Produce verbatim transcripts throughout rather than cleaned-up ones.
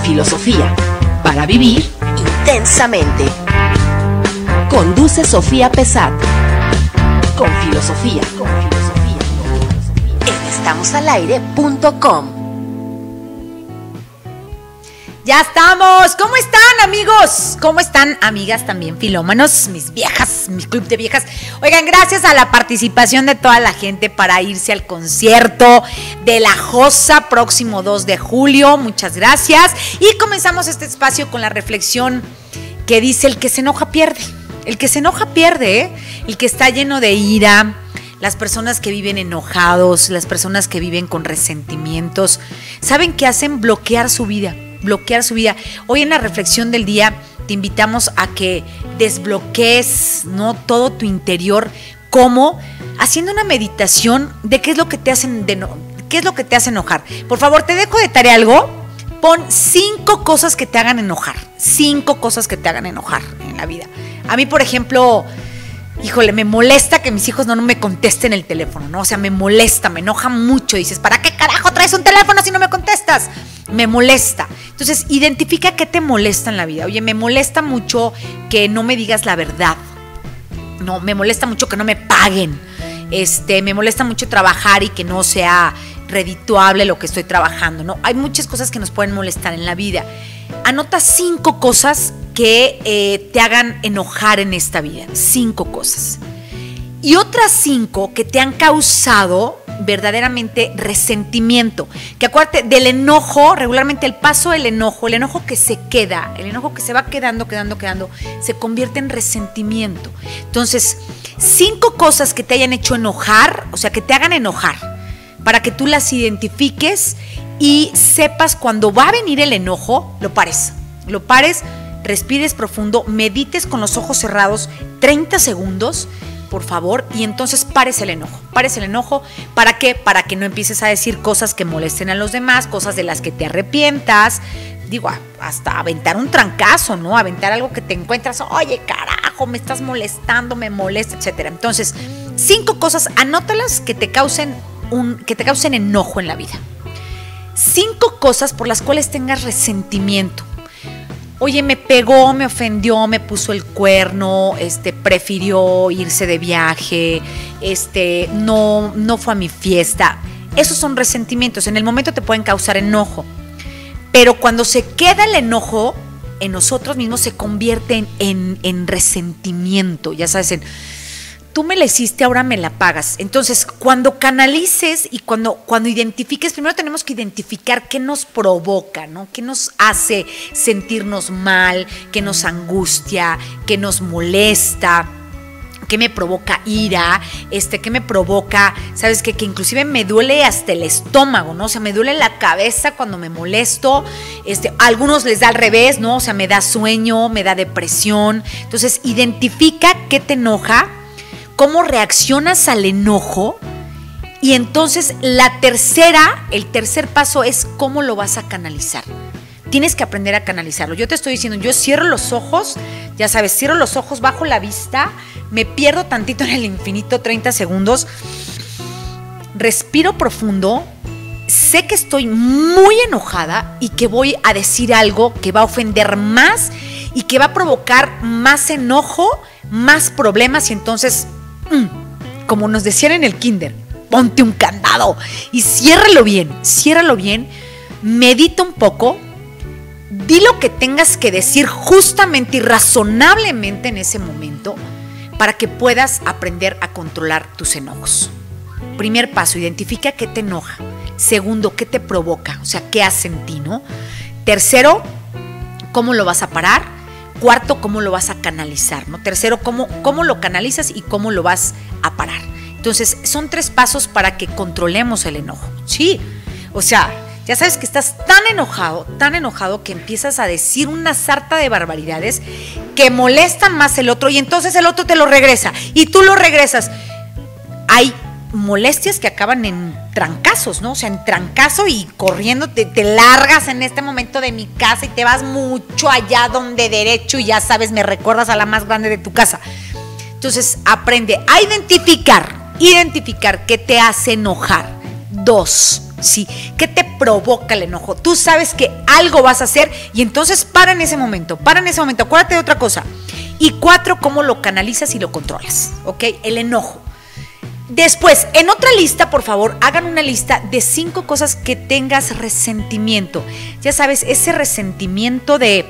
filosofía, para vivir intensamente. Conduce Sofía Pesat. Con filosofía, con filosofía, con filosofía. En estamos al aire punto com. Ya estamos. ¿Cómo están, amigos? ¿Cómo están, amigas también, filómanos? Mis viejas, mi club de viejas. Oigan, gracias a la participación de toda la gente para irse al concierto de La Josa próximo dos de julio. Muchas gracias. Y comenzamos este espacio con la reflexión que dice: el que se enoja pierde. El que se enoja pierde, ¿eh? El que está lleno de ira, las personas que viven enojados, las personas que viven con resentimientos, ¿saben qué hacen? Bloquear su vida. bloquear su vida. Hoy en la reflexión del día te invitamos a que desbloquees, ¿no?, todo tu interior, como haciendo una meditación de qué es lo que te hacen de no, qué es lo que te hace enojar. Por favor, te dejo de tarea algo. Pon cinco cosas que te hagan enojar. Cinco cosas que te hagan enojar en la vida. A mí, por ejemplo, híjole, me molesta que mis hijos no, no me contesten el teléfono, ¿no? O sea, me molesta, me enoja mucho. Dices, ¿para qué carajo traes un teléfono si no me contestas? Me molesta. Entonces, identifica qué te molesta en la vida. Oye, me molesta mucho que no me digas la verdad. No, me molesta mucho que no me paguen. Este, me molesta mucho trabajar y que no sea redituable lo que estoy trabajando, ¿no? Hay muchas cosas que nos pueden molestar en la vida. Anota cinco cosas que eh, te hagan enojar en esta vida. Cinco cosas. Y otras cinco que te han causado verdaderamente resentimiento. Que acuérdate, del enojo, regularmente el paso del enojo, el enojo que se queda, el enojo que se va quedando, quedando, quedando, se convierte en resentimiento. Entonces, cinco cosas que te hayan hecho enojar, o sea, que te hagan enojar, para que tú las identifiques y sepas cuando va a venir el enojo, lo pares. Lo pares, respires profundo, medites con los ojos cerrados treinta segundos, por favor, y entonces pares el enojo. Pares el enojo, ¿para qué? Para que no empieces a decir cosas que molesten a los demás, cosas de las que te arrepientas. Digo, hasta aventar un trancazo, ¿no? Aventar algo que te encuentras, oye, carajo, me estás molestando, me molesta, etcétera. Entonces, cinco cosas, anótalas que te causen un, que te causen enojo en la vida. Cinco cosas por las cuales tengas resentimiento. Oye, me pegó, me ofendió, me puso el cuerno, este, prefirió irse de viaje, este, no, no fue a mi fiesta. Esos son resentimientos. En el momento te pueden causar enojo. Pero cuando se queda el enojo en nosotros mismos, se convierte en, en, en resentimiento. Ya sabes, en tú me la hiciste, ahora me la pagas. Entonces, cuando canalices y cuando, cuando identifiques, primero tenemos que identificar qué nos provoca, ¿no? Qué nos hace sentirnos mal, qué nos angustia, qué nos molesta, qué me provoca ira, este, qué me provoca, ¿sabes qué? Que inclusive me duele hasta el estómago, ¿no? O sea, me duele la cabeza cuando me molesto. Este, a algunos les da al revés, ¿no? O sea, me da sueño, me da depresión. Entonces, identifica qué te enoja, cómo reaccionas al enojo, y entonces la tercera, el tercer paso es cómo lo vas a canalizar. Tienes que aprender a canalizarlo. Yo te estoy diciendo, yo cierro los ojos, ya sabes, cierro los ojos, bajo la vista, me pierdo tantito en el infinito, treinta segundos, respiro profundo, sé que estoy muy enojada y que voy a decir algo que va a ofender más y que va a provocar más enojo, más problemas, y entonces, como nos decían en el kinder, ponte un candado y ciérralo bien, ciérralo bien, medita un poco, di lo que tengas que decir justamente y razonablemente en ese momento para que puedas aprender a controlar tus enojos. Primer paso, identifica qué te enoja. Segundo, qué te provoca, o sea, qué hace en ti, ¿no? Tercero, cómo lo vas a parar. Cuarto, cómo lo vas a canalizar, ¿no? Tercero, cómo, cómo lo canalizas y cómo lo vas a parar. Entonces, son tres pasos para que controlemos el enojo. Sí, o sea, ya sabes que estás tan enojado, tan enojado que empiezas a decir una sarta de barbaridades que molestan más el otro, y entonces el otro te lo regresa y tú lo regresas. Hay molestias que acaban en trancazos, ¿no? O sea, en trancazo y corriendo, te, te largas en este momento de mi casa y te vas mucho allá donde derecho, y ya sabes, me recuerdas a la más grande de tu casa. Entonces, aprende a identificar, identificar qué te hace enojar. Dos, ¿sí? ¿Qué te provoca el enojo? Tú sabes que algo vas a hacer y entonces para en ese momento, para en ese momento, acuérdate de otra cosa. Y cuatro, cómo lo canalizas y lo controlas, ¿ok? El enojo. Después, en otra lista, por favor, hagan una lista de cinco cosas que tengas resentimiento. Ya sabes, ese resentimiento de,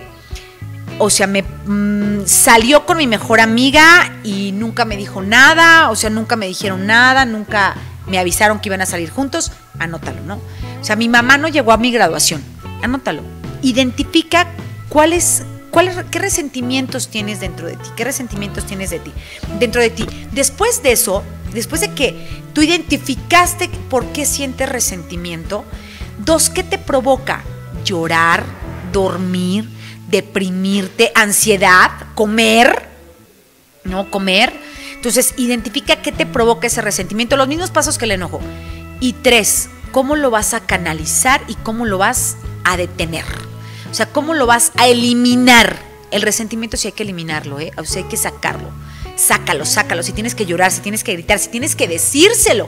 o sea, me mmm, salió con mi mejor amiga y nunca me dijo nada, o sea, nunca me dijeron nada, nunca me avisaron que iban a salir juntos. Anótalo, ¿no? O sea, mi mamá no llegó a mi graduación. Anótalo. Identifica cuáles, cuáles, qué resentimientos tienes dentro de ti, qué resentimientos tienes de ti, dentro de ti. Después de eso, después de que tú identificaste por qué sientes resentimiento, dos, ¿qué te provoca? Llorar, dormir, deprimirte, ansiedad, comer, ¿no? Comer. Entonces, identifica qué te provoca ese resentimiento, los mismos pasos que el enojo. Y tres, cómo lo vas a canalizar y cómo lo vas a detener. O sea, cómo lo vas a eliminar. El resentimiento sí hay que eliminarlo, ¿eh? O sea, hay que sacarlo. Sácalo, sácalo. Si tienes que llorar, si tienes que gritar, si tienes que decírselo.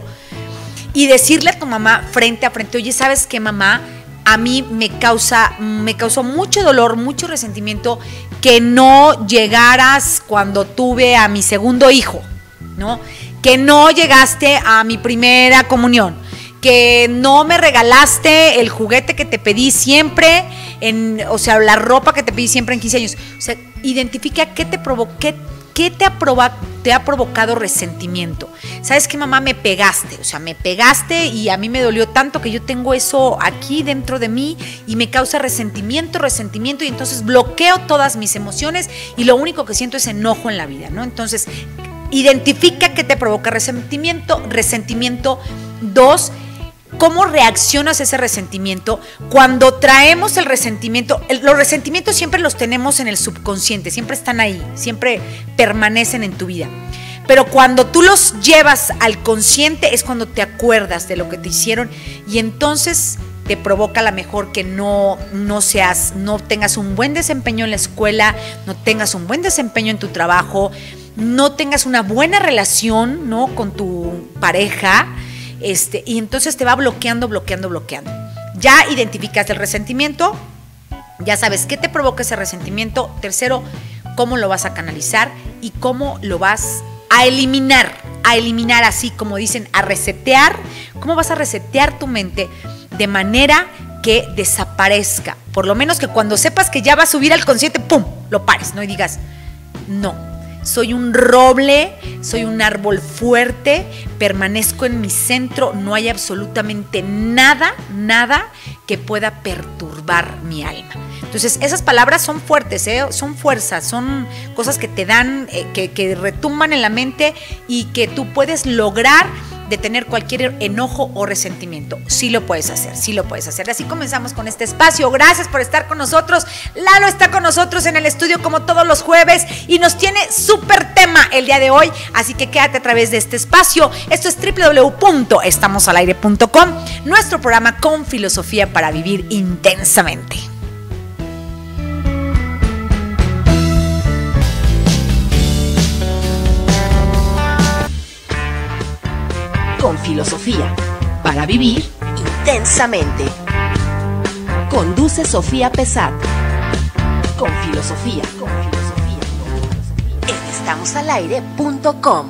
Y decirle a tu mamá frente a frente, oye, ¿sabes qué, mamá? A mí me causa, me causó mucho dolor, mucho resentimiento que no llegaras cuando tuve a mi segundo hijo, ¿no? Que no llegaste a mi primera comunión, que no me regalaste el juguete que te pedí siempre, en, o sea, la ropa que te pedí siempre en quince años. O sea, identifica qué te provocó, qué, qué te ha provo- te ha provocado resentimiento. ¿Sabes qué, mamá? Me pegaste, o sea, me pegaste y a mí me dolió tanto que yo tengo eso aquí dentro de mí y me causa resentimiento, resentimiento y entonces bloqueo todas mis emociones y lo único que siento es enojo en la vida, ¿no? Entonces, identifica qué te provoca resentimiento, resentimiento. Dos, ¿cómo reaccionas a ese resentimiento? Cuando traemos el resentimiento, el, los resentimientos siempre los tenemos en el subconsciente, siempre están ahí, siempre permanecen en tu vida. Pero cuando tú los llevas al consciente es cuando te acuerdas de lo que te hicieron y entonces te provoca a lo mejor que no, no seas, no tengas un buen desempeño en la escuela, no tengas un buen desempeño en tu trabajo, no tengas una buena relación, ¿no? Con tu pareja, este, y entonces te va bloqueando, bloqueando, bloqueando. Ya identificaste el resentimiento, ya sabes qué te provoca ese resentimiento. Tercero, cómo lo vas a canalizar y cómo lo vas a eliminar, a eliminar así como dicen, a resetear. ¿Cómo vas a resetear tu mente de manera que desaparezca? Por lo menos que cuando sepas que ya va a subir al consciente, ¡pum!, lo pares, ¿no? Y digas, no, soy un roble, soy un árbol fuerte, permanezco en mi centro, no hay absolutamente nada, nada que pueda perturbar mi alma. Entonces, esas palabras son fuertes, ¿eh? Son fuerzas, son cosas que te dan, eh, que, que retumban en la mente y que tú puedes lograr detener cualquier enojo o resentimiento. Sí lo puedes hacer, sí lo puedes hacer. Así comenzamos con este espacio. Gracias por estar con nosotros. Lalo está con nosotros en el estudio como todos los jueves y nos tiene súper tema el día de hoy, así que quédate a través de este espacio. Esto es doble u doble u doble u punto estamos al aire punto com, nuestro programa con filosofía para vivir intensamente. Con filosofía para vivir intensamente. Conduce Sofía Pesat. Con filosofía, con filosofía, con filosofía. En estamos al aire punto com.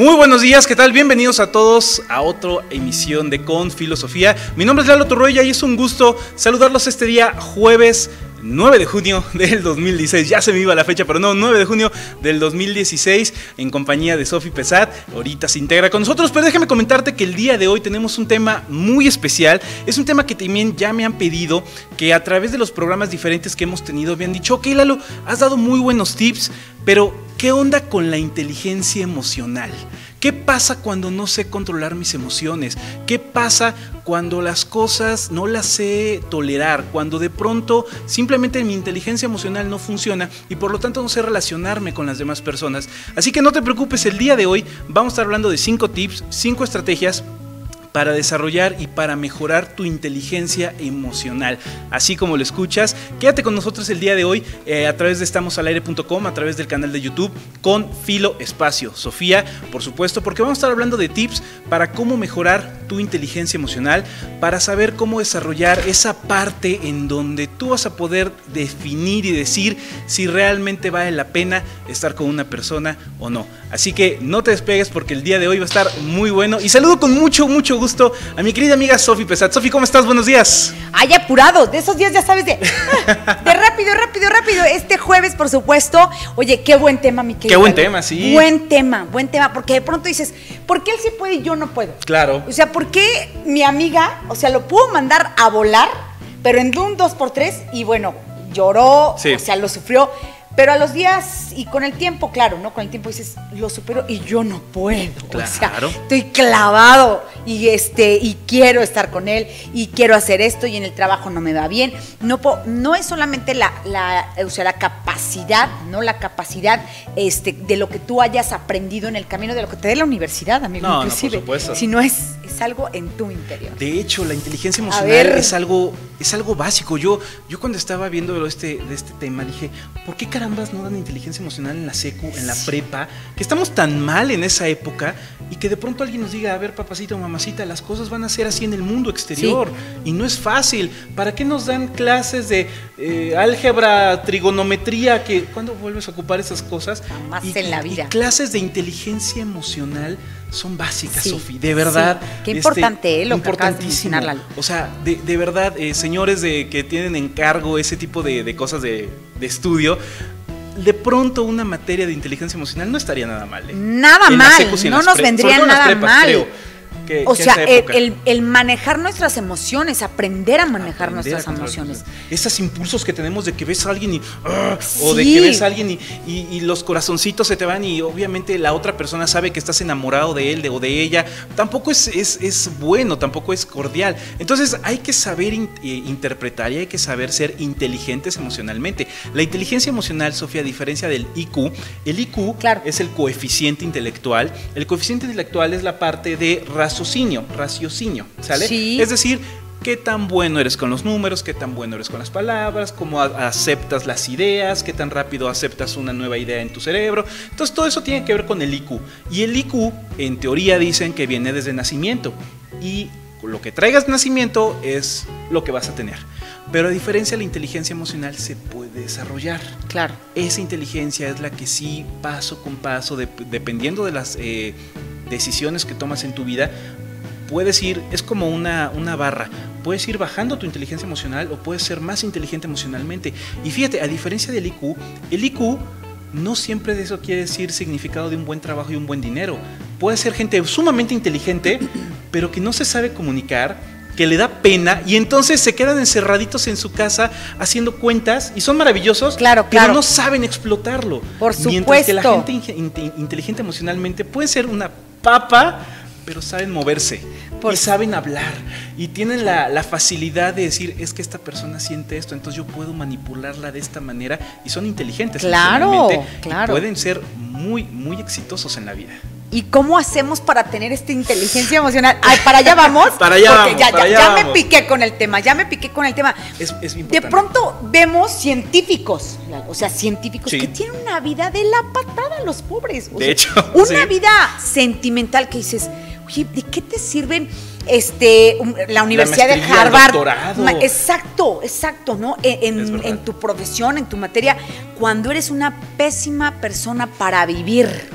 Muy buenos días, ¿qué tal? Bienvenidos a todos a otra emisión de Con Filosofía. Mi nombre es Lalo Torroya y es un gusto saludarlos este día jueves nueve de junio del dos mil dieciséis. Ya se me iba la fecha, pero no, nueve de junio del dos mil dieciséis, en compañía de Sofi Pesat. Ahorita se integra con nosotros, pero déjame comentarte que el día de hoy tenemos un tema muy especial. Es un tema que también ya me han pedido, que a través de los programas diferentes que hemos tenido me han dicho: ok, Lalo, has dado muy buenos tips, pero ¿qué onda con la inteligencia emocional? ¿Qué pasa cuando no sé controlar mis emociones? ¿Qué pasa cuando las cosas no las sé tolerar? Cuando de pronto simplemente mi inteligencia emocional no funciona y por lo tanto no sé relacionarme con las demás personas. Así que no te preocupes, el día de hoy vamos a estar hablando de cinco tips, cinco estrategias para desarrollar y para mejorar tu inteligencia emocional. Así como lo escuchas, quédate con nosotros el día de hoy eh, a través de estamos al aire punto com, a través del canal de YouTube, con Filo Espacio Sofía, por supuesto, porque vamos a estar hablando de tips para cómo mejorar tu inteligencia emocional, para saber cómo desarrollar esa parte en donde tú vas a poder definir y decir si realmente vale la pena estar con una persona o no. Así que no te despegues porque el día de hoy va a estar muy bueno. Y saludo con mucho, mucho gusto a mi querida amiga Sofi Pesat. Sofi, ¿cómo estás? Buenos días. Ay, apurado, de esos días ya sabes de, de rápido, rápido, rápido. Este jueves, por supuesto. Oye, qué buen tema, mi querida. Qué buen tema, sí. Buen tema, buen tema, porque de pronto dices, ¿por qué él sí puede y yo no puedo? Claro. O sea, ¿por qué mi amiga, o sea, lo puedo mandar a volar, pero en un dos por tres y bueno, lloró, sí. O sea, lo sufrió. Pero a los días y con el tiempo, claro, ¿no? Con el tiempo dices, lo supero y yo no puedo. Claro. O sea, estoy clavado y este y quiero estar con él y quiero hacer esto y en el trabajo no me va bien. No puedo, no es solamente la, la, o sea, la capacidad, ¿no? La capacidad este, de lo que tú hayas aprendido en el camino, de lo que te dé la universidad, amigo, no, inclusive. No, por supuesto. Sino es, es algo en tu interior. De hecho, la inteligencia emocional es algo, es algo básico. Yo, yo cuando estaba viendo este, de este tema dije, ¿por qué carambas no dan inteligencia emocional en la secu, en la prepa? Que estamos tan mal en esa época y que de pronto alguien nos diga, a ver, papacito, mamacita, las cosas van a ser así en el mundo exterior. Sí. Y no es fácil. ¿Para qué nos dan clases de eh, álgebra, trigonometría? Que ¿cuándo vuelves a ocupar esas cosas? Jamás y, en la vida. Y clases de inteligencia emocional son básicas, sí, Sofi, de verdad. Sí. Qué importante, este, eh, lo que acabas de mencionar, Lalo. O sea, de, de verdad, eh, señores de, que tienen en cargo ese tipo de, de cosas de, de estudio, de pronto una materia de inteligencia emocional no estaría nada mal. ¿eh? Nada en mal, no nos vendría nada prepas, mal. Creo. Que, o que sea, el, el, el manejar nuestras emociones, aprender a manejar aprender nuestras a emociones. Esos impulsos que tenemos de que ves a alguien y uh, sí. o de que ves a alguien y, y, y los corazoncitos se te van y obviamente la otra persona sabe que estás enamorado de él de, o de ella. Tampoco es, es, es bueno, tampoco es cordial. Entonces hay que saber in, eh, interpretar y hay que saber ser inteligentes emocionalmente. La inteligencia emocional, Sofía, a diferencia del I Q, el I Q claro. es el coeficiente intelectual. El coeficiente intelectual es la parte de raciocinio, raciocinio, ¿sale? Sí. Es decir, qué tan bueno eres con los números, qué tan bueno eres con las palabras, cómo a- aceptas las ideas, qué tan rápido aceptas una nueva idea en tu cerebro. Entonces todo eso tiene que ver con el I Q. Y el I Q, en teoría, dicen que viene desde nacimiento. Y lo que traigas de nacimiento es lo que vas a tener. Pero a diferencia de la inteligencia emocional se puede desarrollar. Claro. Esa inteligencia es la que sí, paso con paso, de, dependiendo de las eh, decisiones que tomas en tu vida, puedes ir, es como una, una barra, puedes ir bajando tu inteligencia emocional o puedes ser más inteligente emocionalmente. Y fíjate, a diferencia del I Q, el I Q no siempre de eso quiere decir significado de un buen trabajo y un buen dinero. Puede ser gente sumamente inteligente, pero que no se sabe comunicar, que le da pena y entonces se quedan encerraditos en su casa haciendo cuentas y son maravillosos, claro, pero claro. no saben explotarlo. Por supuesto. Mientras que la gente in- inteligente emocionalmente puede ser una papa, pero saben moverse Por... y saben hablar y tienen la, la facilidad de decir, es que esta persona siente esto, entonces yo puedo manipularla de esta manera y son inteligentes. Claro, claro. Y pueden ser muy, muy exitosos en la vida. ¿Y cómo hacemos para tener esta inteligencia emocional? Ay, para allá vamos. Para allá porque vamos. Ya, para ya, allá ya vamos. me piqué con el tema, ya me piqué con el tema. Es, es importante. De pronto vemos científicos, o sea, científicos sí. que tienen una vida de la patada, los pobres. O de sea, hecho. Una sí. vida sentimental que dices, oye, ¿de qué te sirven este la Universidad la de Harvard? El exacto, exacto, ¿no? En, en, en tu profesión, en tu materia, cuando eres una pésima persona para vivir.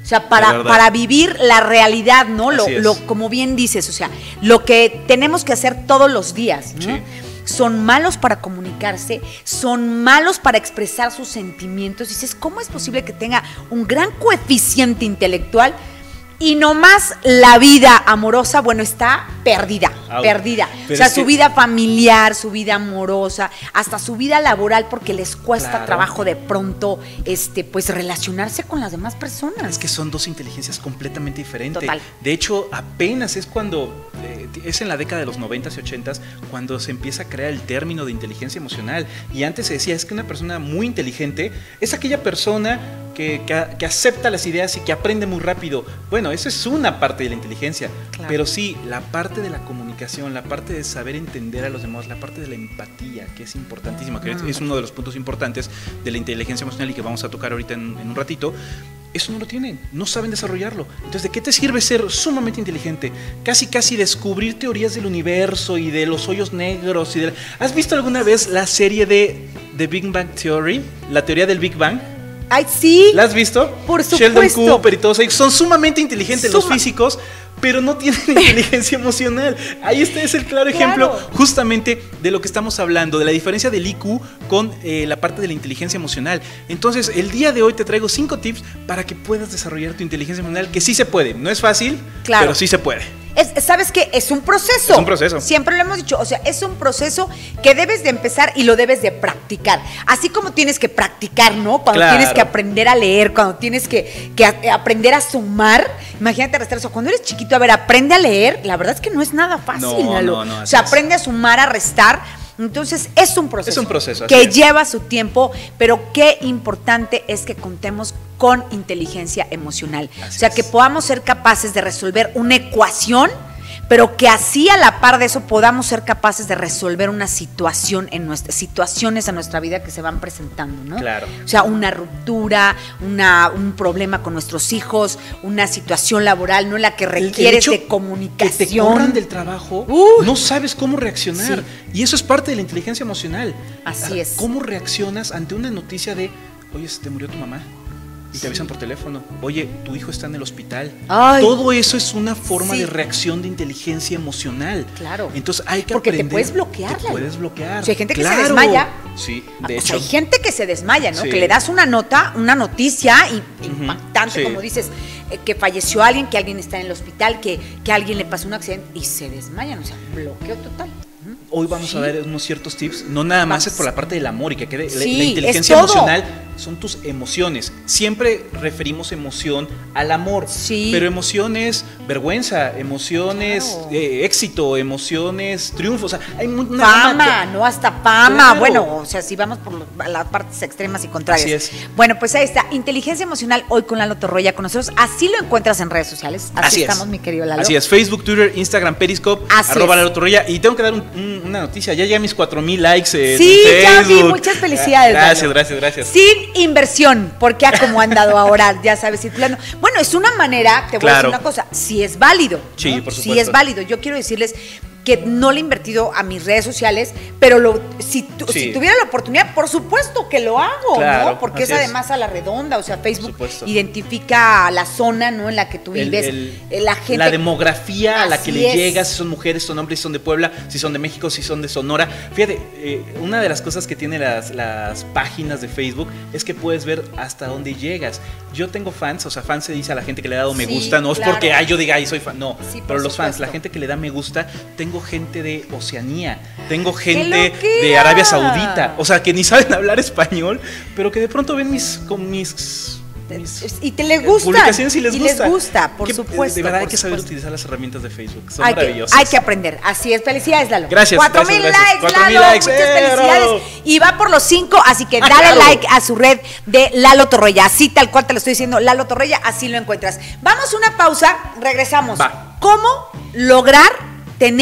O sea, para, para vivir la realidad, ¿no? Lo, lo, como bien dices, o sea, lo que tenemos que hacer todos los días, ¿no? Sí. Son malos para comunicarse, son malos para expresar sus sentimientos. Dices, ¿cómo es posible que tenga un gran coeficiente intelectual y nomás la vida amorosa, bueno, está perdida, ah, perdida? O sea, su que... vida familiar, su vida amorosa, hasta su vida laboral, porque les cuesta claro. trabajo de pronto, este, pues, relacionarse con las demás personas. Es que son dos inteligencias completamente diferentes. Total. De hecho, apenas es cuando, eh, es en la década de los noventas y ochentas, cuando se empieza a crear el término de inteligencia emocional. Y antes se decía, es que una persona muy inteligente es aquella persona que, que, que acepta las ideas y que aprende muy rápido. Bueno, eso es una parte de la inteligencia, claro. pero sí, la parte de la comunicación, la parte de saber entender a los demás, la parte de la empatía, que es importantísima, que mm. es uno de los puntos importantes de la inteligencia emocional y que vamos a tocar ahorita en, en un ratito. Eso no lo tienen, no saben desarrollarlo. Entonces, ¿de qué te sirve ser sumamente inteligente? Casi, casi descubrir teorías del universo y de los hoyos negros. Y de... ¿Has visto alguna vez la serie de The Big Bang Theory? La teoría del Big Bang. Ay, sí. ¿La has visto? Por supuesto. Sheldon Cooper y todos ellos son sumamente inteligentes Suma. los físicos, pero no tienen inteligencia emocional. Ahí este es el claro ejemplo claro. justamente de lo que estamos hablando, de la diferencia del I Q con eh, la parte de la inteligencia emocional. Entonces, el día de hoy te traigo cinco tips para que puedas desarrollar tu inteligencia emocional, que sí se puede. No es fácil, claro. pero sí se puede. Es, ¿Sabes qué? Es un proceso. Es un proceso. Siempre lo hemos dicho. O sea, es un proceso que debes de empezar y lo debes de practicar. Así como tienes que practicar, ¿no? Cuando claro. tienes que aprender a leer, cuando tienes que, que a, aprender a sumar. Imagínate restar eso. Cuando eres chiquito, a ver, aprende a leer. La verdad es que no es nada fácil. No, no, no. O sea, aprende a sumar, a restar. Entonces, es un proceso. Es un proceso. Que es. lleva su tiempo, pero qué importante es que contemos con inteligencia emocional. Así o sea, es. que podamos ser capaces de resolver una ecuación, pero que así a la par de eso podamos ser capaces de resolver una situación en nuestra, situaciones en nuestra vida que se van presentando, ¿no? Claro. O sea, una ruptura, una, un problema con nuestros hijos, una situación laboral, ¿no? La que requiere de comunicación. Que te corran del trabajo, uh, no sabes cómo reaccionar. Sí. Y eso es parte de la inteligencia emocional. Así es. ¿Cómo reaccionas ante una noticia de, oye, se te murió tu mamá? Y te avisan por teléfono, oye, tu hijo está en el hospital. Ay, todo eso es una forma sí. de reacción de inteligencia emocional. Claro. Entonces hay que Porque aprender. te puedes bloquear. Te puedes bloquear. O sea, hay gente que claro. se desmaya. Sí, de o hecho. sea, hay gente que se desmaya, ¿no? Sí. Que le das una nota, una noticia impactante, uh-huh. sí. como dices, eh, que falleció alguien, que alguien está en el hospital, que, que a alguien le pasó un accidente y se desmayan. O sea, bloqueo total. Hoy vamos sí. a dar unos ciertos tips, no nada más es por la parte del amor y que quede, sí, la, la inteligencia emocional son tus emociones. Siempre referimos emoción al amor, sí. pero emociones, vergüenza, emociones, claro. eh, éxito, emociones, triunfo, o sea, hay una fama, gama, no hasta fama, claro. bueno, o sea, si vamos por lo, las partes extremas y contrarias. Así es. Bueno, pues ahí está, inteligencia emocional hoy con Lalo Torroya con nosotros, así lo encuentras en redes sociales, así, así estamos, es. mi querido Lalo. Así es, Facebook, Twitter, Instagram, Periscope, así arroba es. Lalo Torroya, y tengo que dar un, un una noticia, ya llegué a mis cuatro mil likes en sí, Facebook. Sí, ya vi, muchas felicidades. Gracias, Lalo. gracias, gracias. Sin inversión, porque a como han dado ahora, ya sabes, circulando. Bueno, es una manera, te voy claro. a decir una cosa, si es válido. Sí, ¿no? por supuesto. Si es válido, yo quiero decirles que no le he invertido a mis redes sociales, pero lo, si, tu, sí. si tuviera la oportunidad, por supuesto que lo hago, claro, ¿no? Porque es además a la redonda, o sea, Facebook identifica la zona, ¿no? En la que tú vives, el, el, la gente. La demografía a la que le es. llega, si son mujeres, son hombres, si son de Puebla, si son de México, si son de Sonora. Fíjate, eh, una de las cosas que tiene las, las páginas de Facebook es que puedes ver hasta dónde llegas. Yo tengo fans, o sea, fans se dice a la gente que le ha dado me sí, gusta, no claro. es porque ay, yo diga, ay, soy fan, no, sí, pero los supuesto. fans, la gente que le da me gusta, tengo gente de Oceanía, tengo gente de Arabia Saudita, o sea, que ni saben hablar español, pero que de pronto ven mis, con mis, mis y te les gusta, publicaciones y les y gusta, les gusta, por que, supuesto. De verdad por hay que supuesto. saber utilizar las herramientas de Facebook, son hay maravillosas. Que, hay que aprender, así es, felicidades Lalo. Gracias. Cuatro mil likes, Cuatro Lalo, mil likes, muchas eh, felicidades. bravo. Y va por los cinco, así que ah, dale claro. like a su red de Lalo Torroya, así tal cual te lo estoy diciendo, Lalo Torroya, así lo encuentras. Vamos a una pausa, regresamos. Va. ¿Cómo lograr tener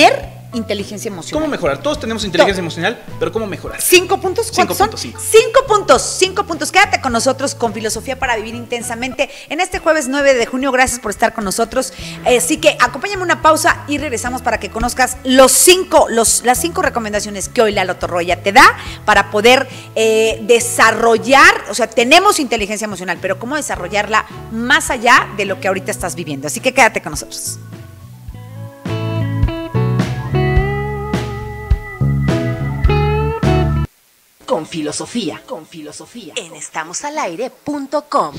inteligencia emocional. ¿Cómo mejorar? Todos tenemos inteligencia Todo. emocional, pero ¿cómo mejorar? ¿Cinco puntos? ¿Cuántos Cinco son? puntos, Cinco puntos, cinco puntos. Quédate con nosotros con Filosofía para Vivir Intensamente en este jueves nueve de junio. Gracias por estar con nosotros. Eh, así que acompáñame una pausa y regresamos para que conozcas los cinco, los, las cinco recomendaciones que hoy Lalo Torroya te da para poder eh, desarrollar, o sea, tenemos inteligencia emocional, pero cómo desarrollarla más allá de lo que ahorita estás viviendo. Así que quédate con nosotros. Con filosofía, con filosofía. En estamos al aire punto com.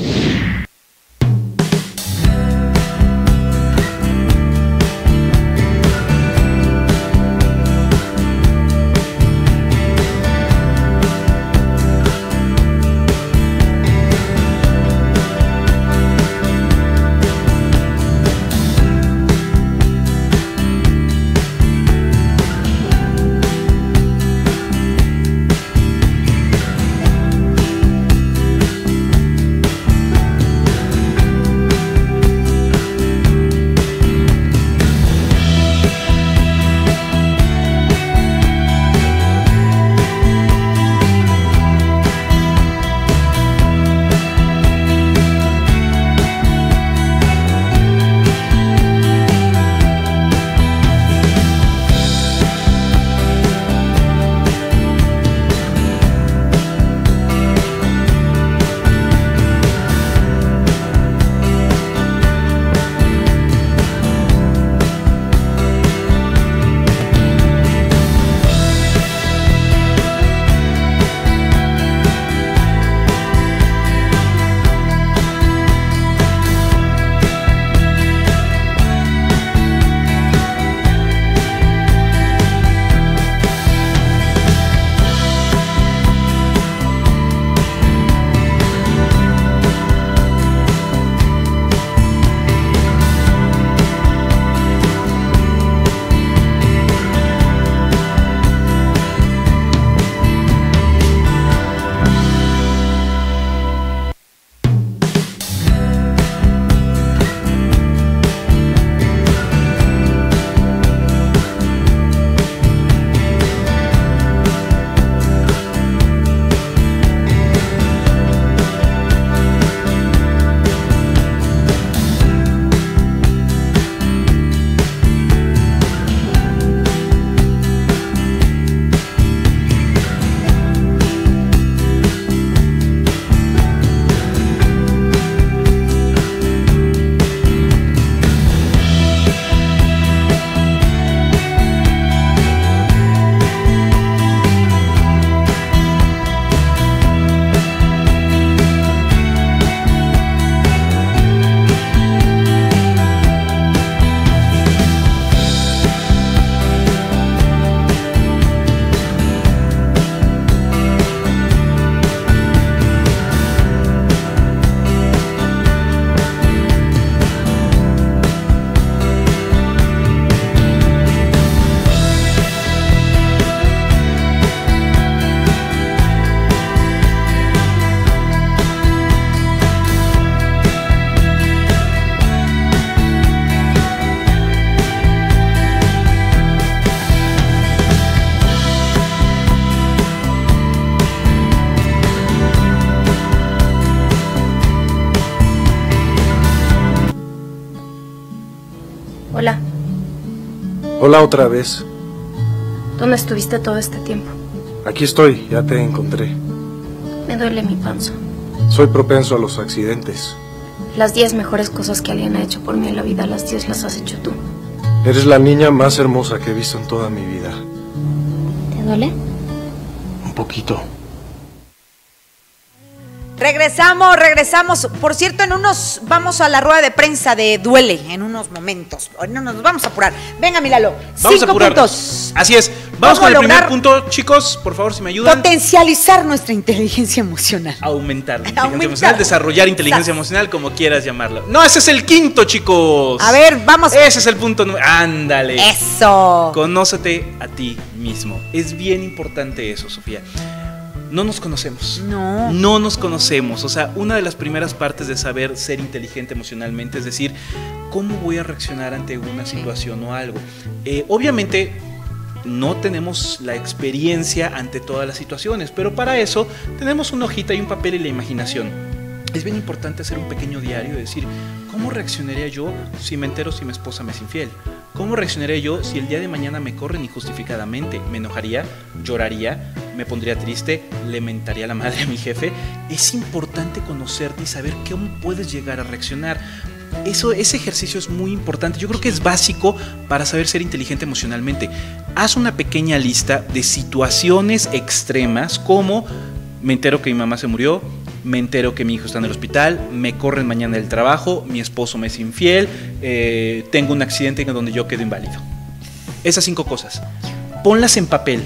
Hola. Hola otra vez. ¿Dónde estuviste todo este tiempo? Aquí estoy, ya te encontré. Me duele mi panza. Soy propenso a los accidentes. Las diez mejores cosas que alguien ha hecho por mí en la vida, las diez las has hecho tú. Eres la niña más hermosa que he visto en toda mi vida. ¿Te duele? Un poquito. Regresamos, regresamos. Por cierto, en unos vamos a la rueda de prensa de Duele, en unos momentos. No nos vamos a apurar. Venga, Milalo. Vamos Cinco a apurarnos. puntos. Así es. Vamos ¿Cómo con el primer lograr punto, chicos. Por favor, si me ayudan. Potencializar nuestra inteligencia emocional. Aumentar la inteligencia Aumentar. emocional, desarrollar inteligencia Exacto. emocional, como quieras llamarlo. No, ese es el quinto, chicos. A ver, vamos. Ese es el punto número. Ándale. Eso. Conócete a ti mismo. Es bien importante eso, Sofía. No nos conocemos. No. No nos conocemos. O sea, una de las primeras partes de saber ser inteligente emocionalmente es decir, ¿cómo voy a reaccionar ante una situación o algo? Eh, obviamente, no tenemos la experiencia ante todas las situaciones, pero para eso tenemos una hojita y un papel y la imaginación. Es bien importante hacer un pequeño diario y decir, ¿cómo reaccionaría yo si me entero si mi esposa me es infiel? ¿Cómo reaccionaría yo si el día de mañana me corren injustificadamente? ¿Me enojaría? ¿Lloraría? ¿Me pondría triste? ¿Le mentaría a la madre a mi jefe? Es importante conocerte y saber cómo puedes llegar a reaccionar. Eso, ese ejercicio es muy importante. Yo creo que es básico para saber ser inteligente emocionalmente. Haz una pequeña lista de situaciones extremas como me entero que mi mamá se murió, me entero que mi hijo está en el hospital, me corren mañana del trabajo, mi esposo me es infiel, eh, tengo un accidente en donde yo quedo inválido. Esas cinco cosas, ponlas en papel.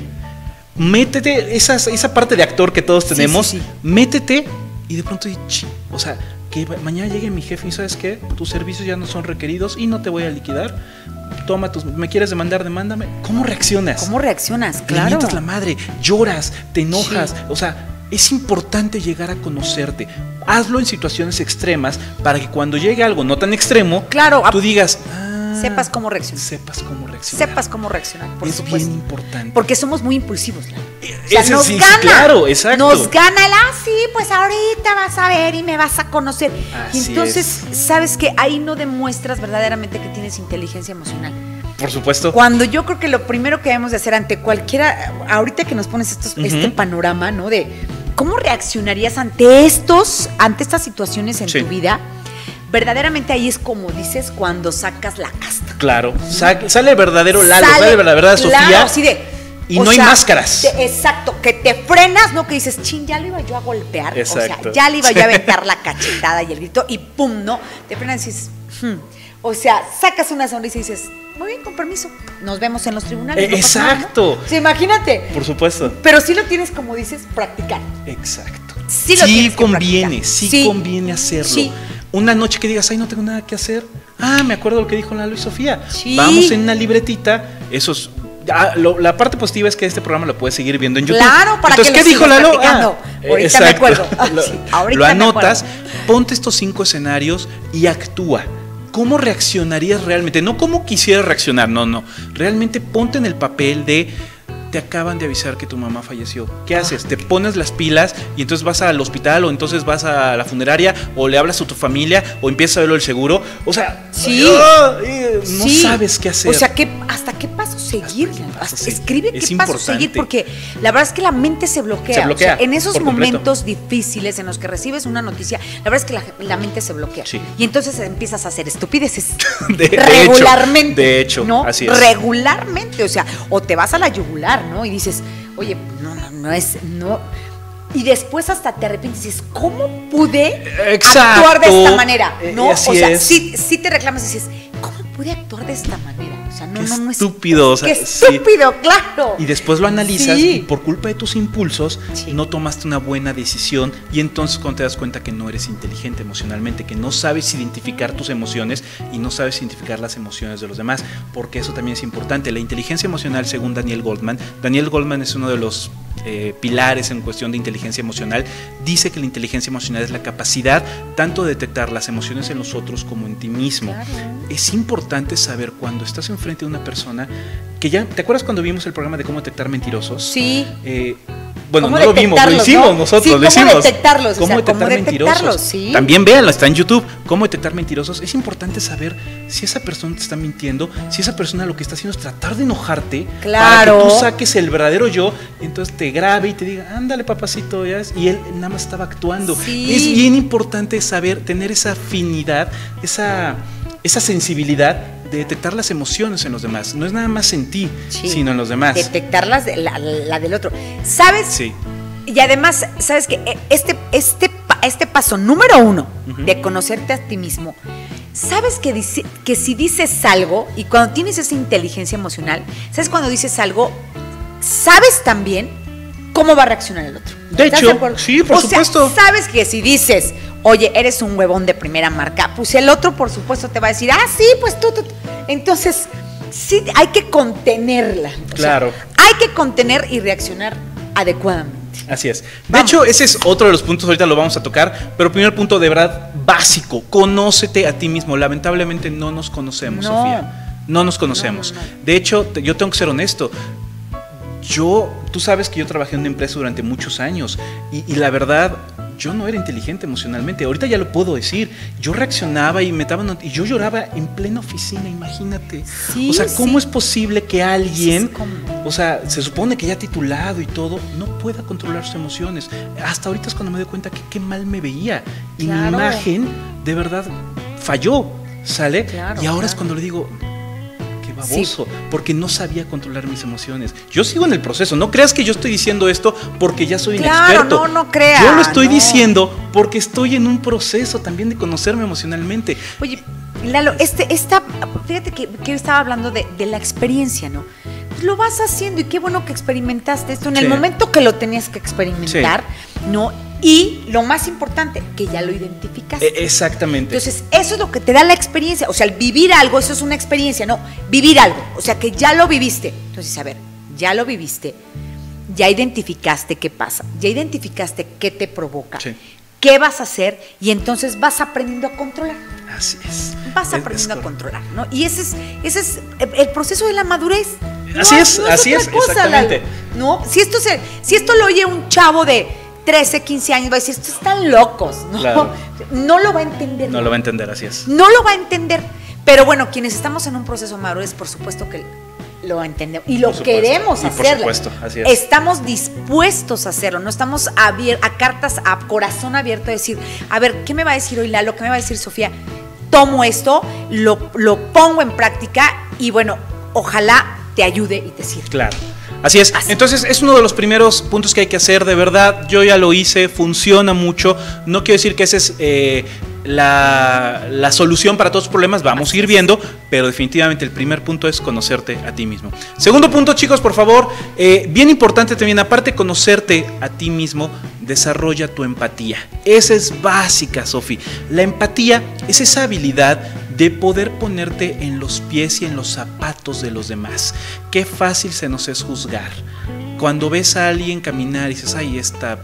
Métete, esas, esa parte de actor que todos tenemos, sí, sí, sí. métete y de pronto, o sea, que mañana llegue mi jefe y ¿sabes qué? Tus servicios ya no son requeridos y no te voy a liquidar. Toma tus, ¿me quieres demandar? Demándame. ¿Cómo reaccionas? ¿Cómo reaccionas? Claro. Le mientas la madre, lloras, te enojas, sí. o sea... Es importante llegar a conocerte. Hazlo en situaciones extremas para que cuando llegue algo no tan extremo, claro, tú digas, ah, sepas cómo reaccionar. Sepas cómo reaccionar. Sepas cómo reaccionar, por es supuesto. bien importante. Porque somos muy impulsivos. O sea, nos sí, gana. Sí, claro, exacto. Nos gana el, ah, sí, pues ahorita vas a ver y me vas a conocer. Así y entonces, es. sabes que ahí no demuestras verdaderamente que tienes inteligencia emocional. Por supuesto. Cuando yo creo que lo primero que debemos de hacer ante cualquiera, ahorita que nos pones estos, uh-huh. este panorama, ¿no? De cómo reaccionarías ante estos, ante estas situaciones en sí. tu vida, verdaderamente ahí es como dices cuando sacas la casta. Claro, Sa- sale el verdadero Lalo, sale, sale la verdadera claro, Sofía. Así de, y no sea, hay máscaras. Te, exacto, que te frenas, ¿no? Que dices, chin, ya lo iba yo a golpear. Exacto. O sea, ya le iba yo a aventar la cachetada y el grito, y pum, ¿no? Te frenas y dices, hmm. O sea, sacas una sonrisa y dices, muy bien, con permiso, nos vemos en los tribunales. Eh, no exacto. Nada, ¿no? O sea, imagínate. Por supuesto. Pero sí lo tienes, como dices, practicar. Exacto. Sí, lo sí conviene, sí, sí conviene hacerlo. Sí. Una noche que digas, ay, no tengo nada que hacer. Ah, me acuerdo lo que dijo Lalo y Sofía. Sí. Vamos en una libretita, esos... Ah, lo, la parte positiva es que este programa lo puedes seguir viendo en YouTube. Claro, para Entonces, que ¿qué lo dijo Lalo? Ah, ahorita exacto. me acuerdo. lo, sí, ahorita lo anotas, ponte estos cinco escenarios y actúa. ¿Cómo reaccionarías realmente? No cómo quisieras reaccionar, no, no. Realmente ponte en el papel de... Te acaban de avisar que tu mamá falleció. ¿Qué haces? Te pones las pilas y entonces vas al hospital o entonces vas a la funeraria o le hablas a tu familia o empiezas a verlo el seguro. O sea, sí. ¡oh! no sí. sabes qué hacer. O sea, ¿qué, ¿hasta qué paso seguir? Hasta qué paso hasta, seguir. Escribe es qué importante. paso seguir porque la verdad es que la mente se bloquea. Se bloquea o sea, en esos momentos completo. difíciles en los que recibes una noticia, la verdad es que la, la mente se bloquea. Sí. Y entonces empiezas a hacer estupideces. de, de regularmente. De hecho, ¿no? así es. Regularmente. O sea, o te vas a la yugular, ¿no? Y dices, oye, no, no, no es, no. Y después hasta te arrepientes y dices, ¿cómo pude Exacto. actuar de esta manera? ¿No? Así o sea, es. sí, sí te reclamas y dices, ¿cómo pude actuar de esta manera? O sea, no, qué no, no estúpido, es. o sea, Qué estúpido, sí. claro. Y después lo analizas sí. y por culpa de tus impulsos sí. no tomaste una buena decisión y entonces cuando te das cuenta que no eres inteligente emocionalmente, que no sabes identificar tus emociones y no sabes identificar las emociones de los demás, porque eso también es importante. La inteligencia emocional, según Daniel Goleman, Daniel Goleman es uno de los eh, pilares en cuestión de inteligencia emocional, dice que la inteligencia emocional es la capacidad tanto de detectar las emociones en los otros como en ti mismo. Claro. Es importante saber cuando estás enfrente de una persona que ya, ¿te acuerdas cuando vimos el programa de cómo detectar mentirosos? Sí. Eh, bueno, no lo vimos, lo hicimos ¿no? nosotros, sí, lo ¿cómo hicimos. Detectarlos? ¿Cómo, o sea, detectar ¿cómo mentirosos? detectarlos? Sí. También véanlo, está en YouTube. ¿Cómo detectar mentirosos? Es importante saber si esa persona te está mintiendo, si esa persona lo que está haciendo es tratar de enojarte claro. para que tú saques el verdadero yo y entonces te grabe y te diga, ándale papacito, ya es, y él nada más estaba actuando. Sí. Es bien importante saber, tener esa afinidad, esa, esa sensibilidad de detectar las emociones en los demás. No es nada más en ti, sí. sino en los demás. Detectarlas, de la, la del otro. ¿Sabes? Sí. Y además, ¿sabes qué? Este, este, este paso número uno uh-huh. de conocerte a ti mismo, ¿sabes que, dice, que si dices algo y cuando tienes esa inteligencia emocional, ¿sabes cuando dices algo? ¿Sabes también cómo va a reaccionar el otro? De hecho, de sí, por o supuesto. Sea, sabes que si dices, oye, eres un huevón de primera marca, pues el otro, por supuesto, te va a decir, ah, sí, pues tú, tú. tú. Entonces, sí, hay que contenerla. Claro. O sea, hay que contener y reaccionar adecuadamente. Así es. De vamos. hecho, ese es otro de los puntos, ahorita lo vamos a tocar, pero primer punto de verdad básico, conócete a ti mismo. Lamentablemente no nos conocemos, no. Sofía. No nos conocemos. No, no, no. De hecho, te, yo tengo que ser honesto. yo, tú sabes que yo trabajé en una empresa durante muchos años y, y la verdad, yo no era inteligente emocionalmente. Ahorita ya lo puedo decir. Yo reaccionaba y me daban, y yo lloraba en plena oficina, imagínate. Sí, o sea, ¿cómo sí. es posible que alguien, Sí, o sea, se supone que ya titulado y todo, no pueda controlar sus emociones? Hasta ahorita es cuando me doy cuenta que qué mal me veía. Y Claro. mi imagen, de verdad, falló, ¿sale? Claro, y ahora claro. es cuando le digo, baboso, sí. porque no sabía controlar mis emociones. Yo sigo en el proceso, no creas que yo estoy diciendo esto porque ya soy claro, un experto. no, no creas. Yo lo estoy no. diciendo porque estoy en un proceso también de conocerme emocionalmente. Oye, Lalo, este, esta, fíjate que, que yo estaba hablando de, de la experiencia, ¿no? Pues lo vas haciendo y qué bueno que experimentaste esto en sí. el momento que lo tenías que experimentar, sí. ¿no? Y lo más importante, que ya lo identificaste. Eh, exactamente. Entonces, eso es lo que te da la experiencia. O sea, el vivir algo, eso es una experiencia, no, vivir algo. O sea, que ya lo viviste. Entonces, a ver, ya lo viviste, ya identificaste qué pasa, ya identificaste qué te provoca, sí. qué vas a hacer y entonces vas aprendiendo a controlar. Así es. Vas aprendiendo es, es a controlar, ¿no? Y ese es, ese es el proceso de la madurez. No, así es, no es así es, cosa, exactamente. La, ¿no? Si esto, se, si esto lo oye un chavo de trece, quince años, va a decir, estos están locos, ¿no? Claro. No lo va a entender. No lo va a entender, así es. No lo va a entender. Pero bueno, quienes estamos en un proceso de madurez, por supuesto que lo entendemos y lo queremos y hacerlo. Por supuesto, así es. Estamos dispuestos a hacerlo, no estamos a, a cartas, a corazón abierto a decir, a ver, ¿qué me va a decir hoy Lalo? ¿Qué me va a decir Sofía? Tomo esto, lo, lo pongo en práctica y bueno, ojalá te ayude y te sirva. Claro. Así es, Así. Entonces es uno de los primeros puntos que hay que hacer, de verdad, yo ya lo hice, funciona mucho, no quiero decir que esa es eh, la, la solución para todos los problemas, vamos Así a ir viendo, pero definitivamente el primer punto es conocerte a ti mismo. Segundo punto, chicos, por favor, eh, bien importante también, aparte de conocerte a ti mismo, desarrolla tu empatía. Esa es básica, Sofi. La empatía es esa habilidad de poder ponerte en los pies y en los zapatos de los demás. Qué fácil se nos es juzgar. Cuando ves a alguien caminar y dices, ay, esta...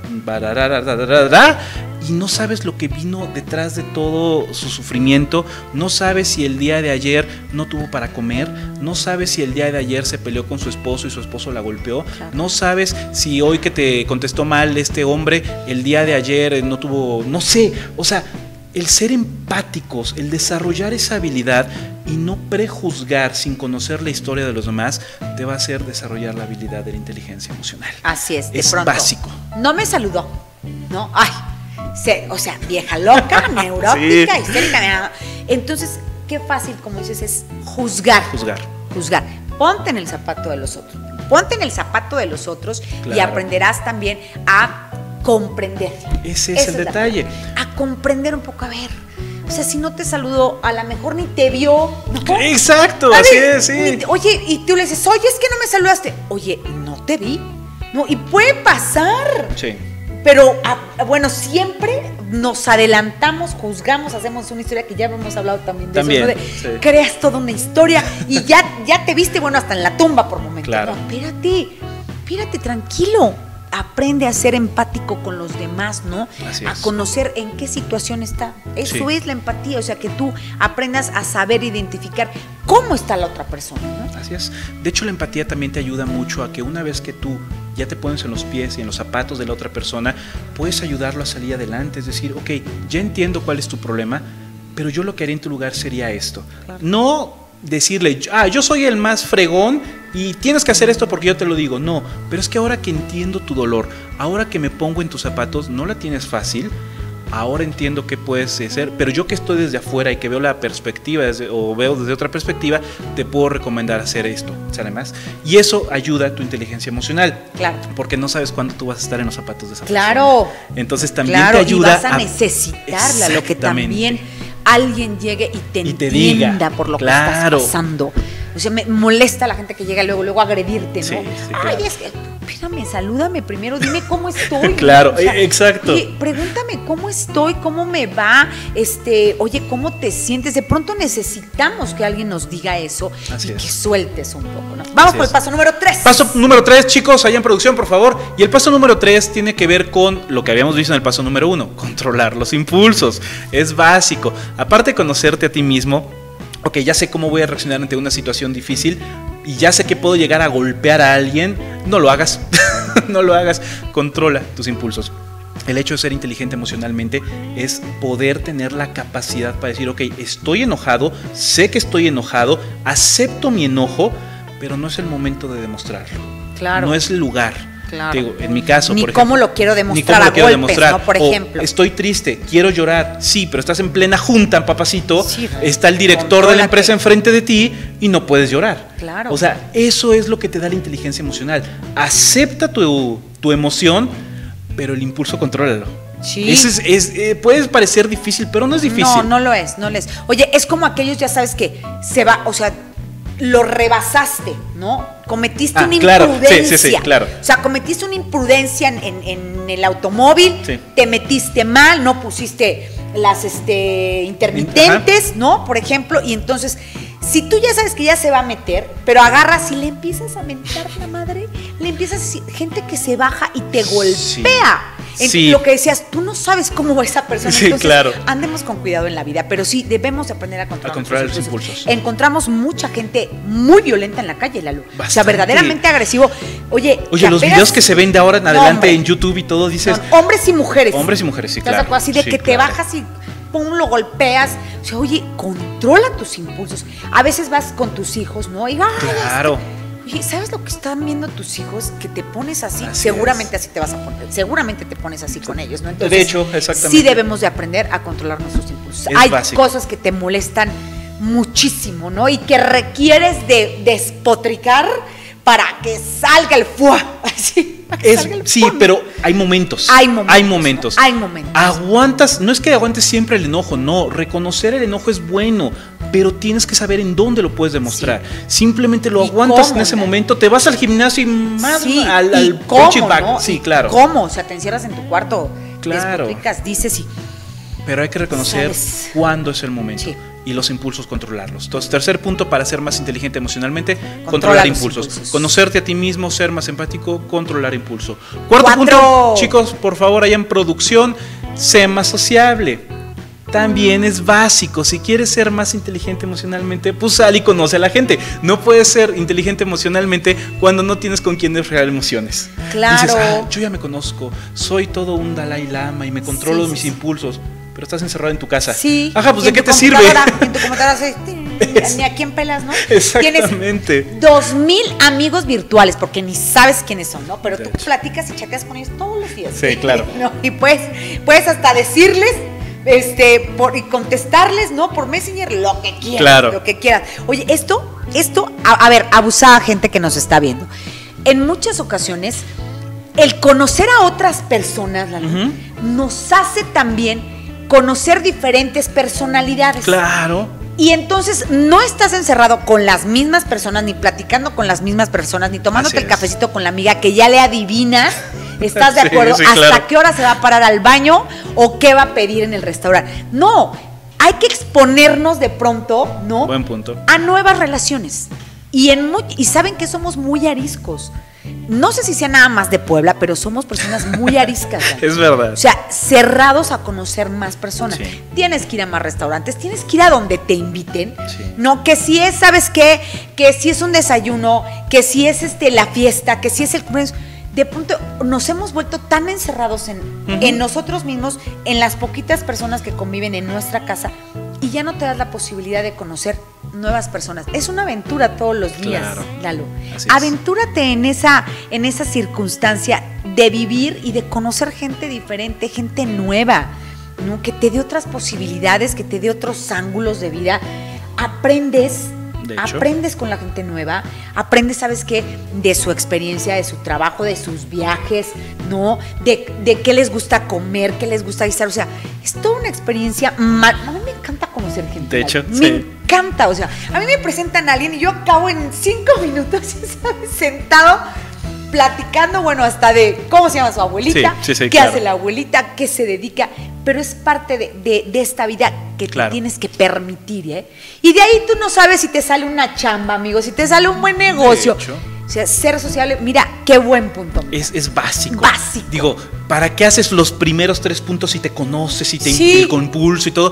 y no sabes lo que vino detrás de todo su sufrimiento, no sabes si el día de ayer no tuvo para comer, no sabes si el día de ayer se peleó con su esposo y su esposo la golpeó, claro. no sabes si hoy que te contestó mal este hombre, el día de ayer no tuvo, no sé, o sea, el ser empáticos, el desarrollar esa habilidad y no prejuzgar sin conocer la historia de los demás, te va a hacer desarrollar la habilidad de la inteligencia emocional. Así es, de es pronto. básico. No me saludó, ¿no? Ay, se, o sea, vieja loca, neurótica, sí. histérica. Entonces, qué fácil, como dices, es juzgar. Juzgar. Juzgar. Ponte en el zapato de los otros. Ponte en el zapato de los otros claro. y aprenderás también a comprender. Ese es Esa el es detalle. La, a comprender un poco, a ver. O sea, si no te saludó, a lo mejor ni te vio, ¿no? Exacto, a así ver, es, sí. Ni, oye, y tú le dices, oye, es que no me saludaste. Oye, no te vi. No, y puede pasar. Sí. Pero, a, bueno, siempre nos adelantamos, juzgamos, hacemos una historia que ya hemos hablado también de también, eso, ¿no? de, sí. creas toda una historia y ya, ya te viste, bueno, hasta en la tumba por momentos. Claro. No, espérate, espérate, tranquilo. Aprende a ser empático con los demás, ¿no? Así a es. conocer en qué situación está. Eso sí. es la empatía, o sea, que tú aprendas a saber identificar cómo está la otra persona, ¿no? Así es. De hecho, la empatía también te ayuda mucho a que una vez que tú ya te pones en los pies y en los zapatos de la otra persona, puedes ayudarlo a salir adelante. Es decir, ok, ya entiendo cuál es tu problema, pero yo lo que haría en tu lugar sería esto. Claro. No decirle, ah, yo soy el más fregón y tienes que hacer esto porque yo te lo digo. No, pero es que ahora que entiendo tu dolor, ahora que me pongo en tus zapatos, no la tienes fácil, ahora entiendo qué puedes hacer, pero yo que estoy desde afuera y que veo la perspectiva desde, o veo desde otra perspectiva, te puedo recomendar hacer esto, ¿sale más? Y eso ayuda a tu inteligencia emocional. Claro. Porque no sabes cuándo tú vas a estar en los zapatos de esa claro. persona. Entonces también claro, te ayuda y vas a, a necesitarla, lo que también alguien llegue y te, y te entienda diga, por lo claro. que estás pasando. O sea, me molesta la gente que llega luego, luego a agredirte, ¿no? Sí, sí, Ay, claro. es que, espérame, salúdame primero, dime cómo estoy. Claro, o sea, exacto. Oye, pregúntame cómo estoy, cómo me va, este, oye, cómo te sientes. De pronto necesitamos que alguien nos diga eso. Así y es. que sueltes un poco, ¿no? Vamos Así por es. el paso número tres. Paso número tres, chicos, allá en producción, por favor. Y el paso número tres tiene que ver con lo que habíamos visto en el paso número uno, controlar los impulsos. Es básico. Aparte de conocerte a ti mismo, ok, ya sé cómo voy a reaccionar ante una situación difícil y ya sé que puedo llegar a golpear a alguien no lo hagas, no lo hagas, controla tus impulsos. El hecho de ser inteligente emocionalmente es poder tener la capacidad para decir, ok, estoy enojado, sé que estoy enojado, acepto mi enojo, pero no es el momento de demostrarlo. Claro. No es el lugar. Claro. Digo, en mi caso, ni por ejemplo, cómo lo quiero demostrar ni cómo a lo quiero golpes, demostrar. ¿no? Por O ejemplo. estoy triste, quiero llorar. Sí, pero estás en plena junta, papacito. Sí, está el director contrólate. de la empresa enfrente de ti y no puedes llorar. Claro. O sea, eso es lo que te da la inteligencia emocional. Acepta tu, tu emoción, pero el impulso contrólalo. Sí. Ese es, es, eh, puede parecer difícil, pero no es difícil. No, no lo es, no lo es. Oye, es como aquellos, ya sabes que se va, o sea, lo rebasaste, ¿no? Cometiste Ah, una claro. imprudencia. Sí, sí, sí, claro. O sea, cometiste una imprudencia en, en, en el automóvil, Sí. te metiste mal, no pusiste las este, intermitentes, Ajá. ¿no? Por ejemplo, y entonces, si tú ya sabes que ya se va a meter, pero agarras y le empiezas a mentar la madre, le empiezas a decir, gente que se baja y te golpea. En Sí. Lo que decías, tú no sabes cómo va esa persona. Sí, entonces, claro. andemos con cuidado en la vida, pero sí debemos aprender a controlar, A controlar nuestros los impulsos. Encontramos mucha gente muy violenta en la calle, Lalo. O sea, Bastante. verdaderamente agresivo. Oye, Oye, los apenas- videos que se ven de ahora en No, adelante hombre. en YouTube y todo, dices, No, hombres y mujeres. hombres y mujeres, sí, ¿Estás de claro. acuerdo? Así de Sí, que te claro. bajas y pum, lo golpeas. O sea, oye, controla tus impulsos. A veces vas con tus hijos, ¿no? Y, ay, Claro. Oye, ¿sabes lo que están viendo tus hijos? Que te pones así, Así seguramente es. así te vas a poner, seguramente te pones así con ellos, ¿no? Entonces, De hecho, exactamente. sí debemos de aprender a controlar nuestros impulsos. Es Hay básico. cosas que te molestan muchísimo, ¿no? Y que requieres de despotricar para que salga el fuá, así, para que Es, salga el sí, fuá. pero hay momentos. Hay momentos, Hay momentos. ¿no? Hay momentos. Aguantas, no es que aguantes siempre el enojo, no. Reconocer el enojo es bueno, pero tienes que saber en dónde lo puedes demostrar. Simplemente lo ¿Y aguantas cómo, en ese no? momento, te vas al gimnasio y más Sí, al, ¿y al cómo, punching bag. no? Sí, ¿Y claro. ¿Cómo? O sea, te encierras en tu cuarto, Claro. despotricas, dices y... Pero hay que reconocer ¿Sabes? cuándo es el momento. Sí. Y los impulsos controlarlos. Entonces, tercer punto para ser más inteligente emocionalmente, Controla controlar los impulsos. impulsos. Conocerte a ti mismo, ser más empático, controlar impulso. Cuarto Cuatro. punto, chicos, por favor, allá en producción, sé más sociable. También es básico. Si quieres ser más inteligente emocionalmente, pues sal y conoce a la gente. No puedes ser inteligente emocionalmente cuando no tienes con quién reflejar emociones. Claro. Dices, ah, yo ya me conozco, soy todo un Dalai Lama y me controlo Sí, sí, mis sí. impulsos. Pero estás encerrado en tu casa. Sí. Ajá, pues y ¿de en qué tu te sirve? computadora- En tu computadora haces, tin, ni a quién pelas, ¿no? Exactamente. Tienes dos mil amigos virtuales, porque ni sabes quiénes son, ¿no? Pero De tú hecho. platicas y chateas con ellos todos los días. Sí, claro. ¿No? Y puedes, puedes hasta decirles, este, por, y contestarles, ¿no? Por Messenger, lo que quieras. Claro. Lo que quieras. Oye, esto, esto, a, a ver, abusada gente que nos está viendo. En muchas ocasiones, el conocer a otras personas, Lalo, Ujú. nos hace también conocer diferentes personalidades. Claro. Y entonces no estás encerrado con las mismas personas, ni platicando con las mismas personas, ni tomándote Así el es. cafecito con la amiga que ya le adivinas, ¿estás de Sí, acuerdo? sí, Hasta claro. qué hora se va a parar al baño o qué va a pedir en el restaurante. No, hay que exponernos de pronto, ¿no? Buen punto. A nuevas relaciones. Y, en mu- y saben que somos muy ariscos. No sé si sea nada más de Puebla, pero somos personas muy ariscas. ¿no? Es verdad. O sea, cerrados a conocer más personas. Sí. Tienes que ir a más restaurantes, tienes que ir a donde te inviten. Sí. No, que si es, ¿sabes qué? Que si es un desayuno, que si es este la fiesta, que si es el cumpleaños. De pronto nos hemos vuelto tan encerrados en, Ujú. en nosotros mismos, en las poquitas personas que conviven en nuestra casa, y ya no te das la posibilidad de conocer nuevas personas. Es una aventura todos los días, Claro. Lalo. Así es. Aventúrate en esa, en esa circunstancia de vivir y de conocer gente diferente, gente nueva, ¿no? Que te dé otras posibilidades, que te dé otros ángulos de vida. Aprendes. De hecho. Aprendes con la gente nueva, aprendes, ¿sabes qué? De su experiencia, de su trabajo, de sus viajes, ¿no? De, de qué les gusta comer, qué les gusta guisar. O sea, es toda una experiencia. ma- A mí me encanta conocer gente. De hecho, me sí. encanta. O sea, a mí me presentan a alguien y yo acabo en cinco minutos, ya sabes, sentado, platicando, bueno, hasta de cómo se llama su abuelita, Sí, sí, sí, qué claro. hace la abuelita, qué se dedica. Pero es parte de, de- de esta vida que Claro. te tienes que permitir, ¿eh? Y de ahí tú no sabes si te sale una chamba, amigo, si te sale un buen negocio. De hecho. O sea, ser sociable, mira, qué buen punto. amigo. Es, es básico. Básico. Digo, ¿para qué haces los primeros tres puntos si te conoces, si te Sí. el impulso y todo?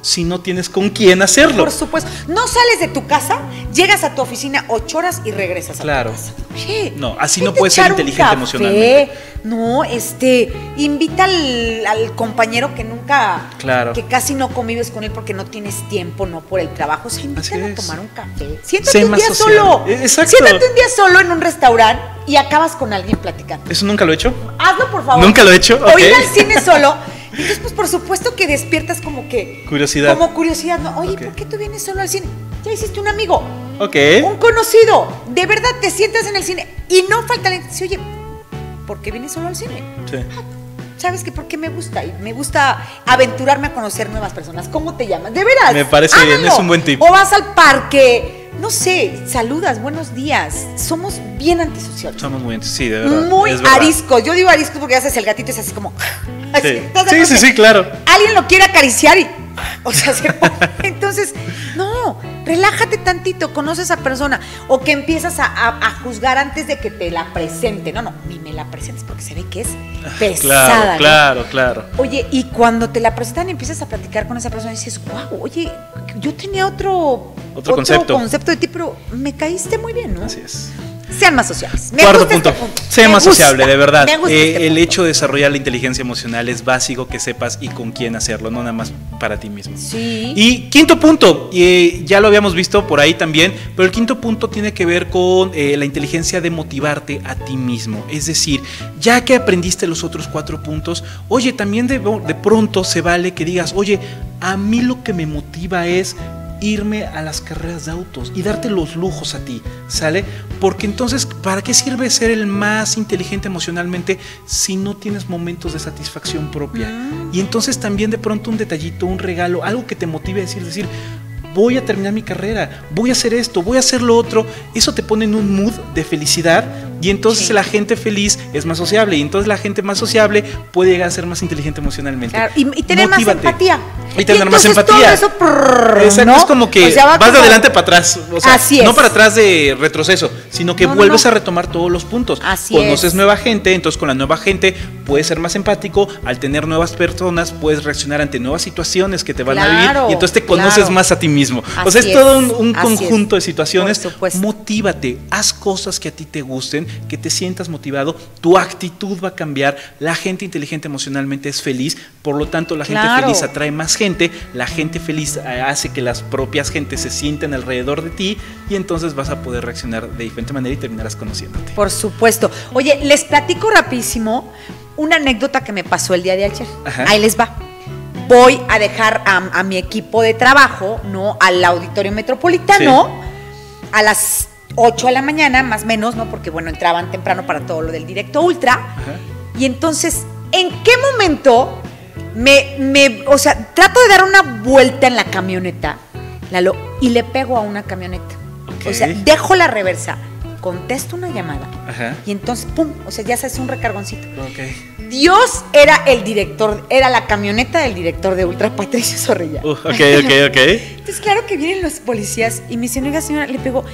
si no tienes con quién hacerlo. Por supuesto. No sales de tu casa, llegas a tu oficina ocho horas y regresas claro. a tu casa. Oye, no, así no puedes ser inteligente emocionalmente. No, este, invita al, al compañero que nunca, claro. que casi no convives con él porque no tienes tiempo, no por el trabajo. O sea, invítalo a tomar un café. Siéntate sé un día social. solo. Exacto. Siéntate un día solo en un restaurante y acabas con alguien platicando. ¿Eso nunca lo he hecho? Hazlo, por favor. ¿Nunca lo he hecho? O okay. ir al cine solo. Entonces, pues por supuesto que despiertas como que... Curiosidad. Como curiosidad, ¿no? Oye, okay. ¿por qué tú vienes solo al cine? Ya hiciste un amigo. Ok. Un conocido. De verdad, te sientas en el cine y no falta la gente. Dice, oye, ¿por qué vienes solo al cine? Sí. Ah, ¿sabes qué? Porque me gusta. Y me gusta aventurarme a conocer nuevas personas. ¿Cómo te llamas? De veras. Me parece háganlo. bien, es un buen tip. O vas al parque... No sé, saludas, buenos días. Somos bien antisociales. Somos muy, sí, de verdad. Muy es verdad. ariscos. Yo digo ariscos porque haces el gatito es así como. Así, Sí, sí, sí, sí, claro. Alguien lo quiere acariciar y. O sea, se, entonces, no, relájate tantito, conoces a esa persona. O que empiezas a, a, a juzgar antes de que te la presente. No, no, ni me la presentes porque se ve que es pesada. Claro, ¿no? claro, claro. Oye, y cuando te la presentan y empiezas a platicar con esa persona, dices, wow, oye, yo tenía otro. Otro concepto. concepto de ti, pero me caíste muy bien, ¿no? Así es. Sean más sociables. Me Cuarto gusta punto. Este punto. Sea Me más gusta, sociable, de verdad. Me gusta Eh, este el punto. hecho de desarrollar la inteligencia emocional es básico que sepas y con quién hacerlo, no nada más para ti mismo. Sí. Y quinto punto, eh, ya lo habíamos visto por ahí también, pero el quinto punto tiene que ver con eh, la inteligencia de motivarte a ti mismo. Es decir, ya que aprendiste los otros cuatro puntos, oye, también de, de pronto se vale que digas, oye, a mí lo que me motiva es irme a las carreras de autos y darte los lujos a ti, ¿sale? Porque entonces, ¿para qué sirve ser el más inteligente emocionalmente si no tienes momentos de satisfacción propia? Mm. Y entonces también de pronto un detallito, un regalo, algo que te motive a decir, decir, voy a terminar mi carrera, voy a hacer esto, voy a hacer lo otro, eso te pone en un mood de felicidad y entonces sí. La gente feliz es más sociable y entonces la gente más sociable puede llegar a ser más inteligente emocionalmente. Claro, y, y tener Motívate. más empatía. Y tener y más empatía. Todo eso, prrr, Exacto, ¿no? es como que o sea, vas como... de adelante para atrás, o sea, Así es. no para atrás de retroceso, sino que no, vuelves no, no. a retomar todos los puntos. Así Conoces es. nueva gente, entonces con la nueva gente puedes ser más empático, al tener nuevas personas puedes reaccionar ante nuevas situaciones que te van claro, a vivir y entonces te conoces claro. más a ti mismo. Así o sea, es, es. todo un, un Así conjunto es. de situaciones. Por Motívate, haz cosas que a ti te gusten, que te sientas motivado, tu actitud va a cambiar, la gente inteligente emocionalmente es feliz, por lo tanto la gente claro. feliz atrae más gente, la gente feliz hace que las propias gentes se sienten alrededor de ti y entonces vas a poder reaccionar de diferente manera y terminarás conociéndote. Por supuesto. Oye, les platico rapidísimo una anécdota que me pasó el día de ayer. Ajá. Ahí les va. Voy a dejar a, a mi equipo de trabajo, ¿no? Al Auditorio Metropolitano, sí. A las ocho de la mañana, más o menos, ¿no? Porque, bueno, entraban temprano para todo lo del Directo Ultra. Ajá. Y entonces, ¿en qué momento me, me, o sea, trato de dar una vuelta en la camioneta, Lalo, y le pego a una camioneta? Okay. O sea, dejo la reversa, contesto una llamada. Ajá. Y entonces, pum, o sea, ya se hace un recargoncito. Okay. Dios era el director, era la camioneta del director de Ultra, Patricio Zorrilla. Uh, ok, ok, ok. Entonces, claro que vienen los policías y me dicen, oiga, señora, le pego.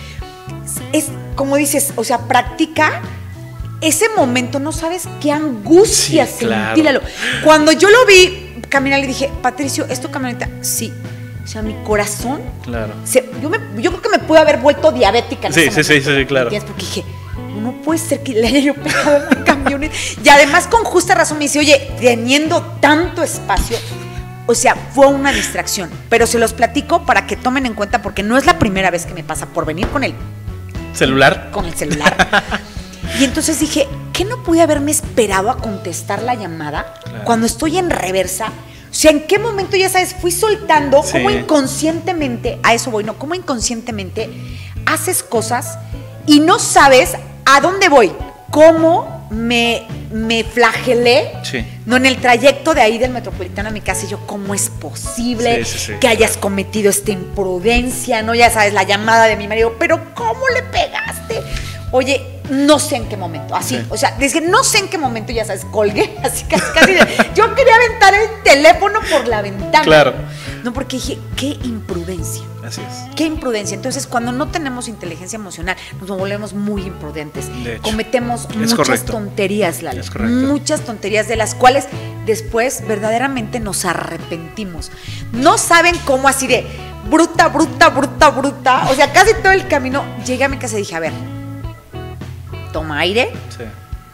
Es como dices, o sea, practica ese momento, no sabes qué angustia sí, claro. sentirlo. Cuando yo lo vi caminar, le dije, Patricio, ¿es tu camioneta? Sí. O sea, mi corazón. Claro. Se, yo, me, yo creo que me pude haber vuelto diabética. En sí, ese sí, momento, sí, sí, claro. Porque dije, no puede ser que le haya yo pegado a una camioneta. Y además, con justa razón, me dice, oye, teniendo tanto espacio. O sea, fue una distracción. Pero se los platico para que tomen en cuenta, porque no es la primera vez que me pasa por venir con el celular. Con el celular. Y entonces dije, ¿qué no pude haberme esperado a contestar la llamada claro. Cuando estoy en reversa? O sea, ¿en qué momento, ya sabes, fui soltando sí. Cómo inconscientemente, a eso voy, no, cómo inconscientemente haces cosas y no sabes a dónde voy, cómo me, me flagelé, sí. No, en el trayecto de ahí del Metropolitano a mi casa, y yo, ¿cómo es posible sí, sí, sí, que hayas claro. Cometido esta imprudencia? No, ya sabes, la llamada de mi marido, pero ¿cómo le pegaste? Oye, no sé en qué momento, así, sí. O sea, desde no sé en qué momento, ya sabes, colgué, así casi, casi, de, yo quería aventar el teléfono por la ventana. Claro. No, porque dije, qué imprudencia. Así es. Qué imprudencia. Entonces, cuando no tenemos inteligencia emocional, nos volvemos muy imprudentes. Cometemos es muchas correcto. tonterías, Lalo. Es correcto. Muchas tonterías de las cuales después verdaderamente nos arrepentimos. No saben cómo así de bruta, bruta, bruta, bruta. O sea, casi todo el camino llegué a mi casa y dije, a ver, toma aire. Sí.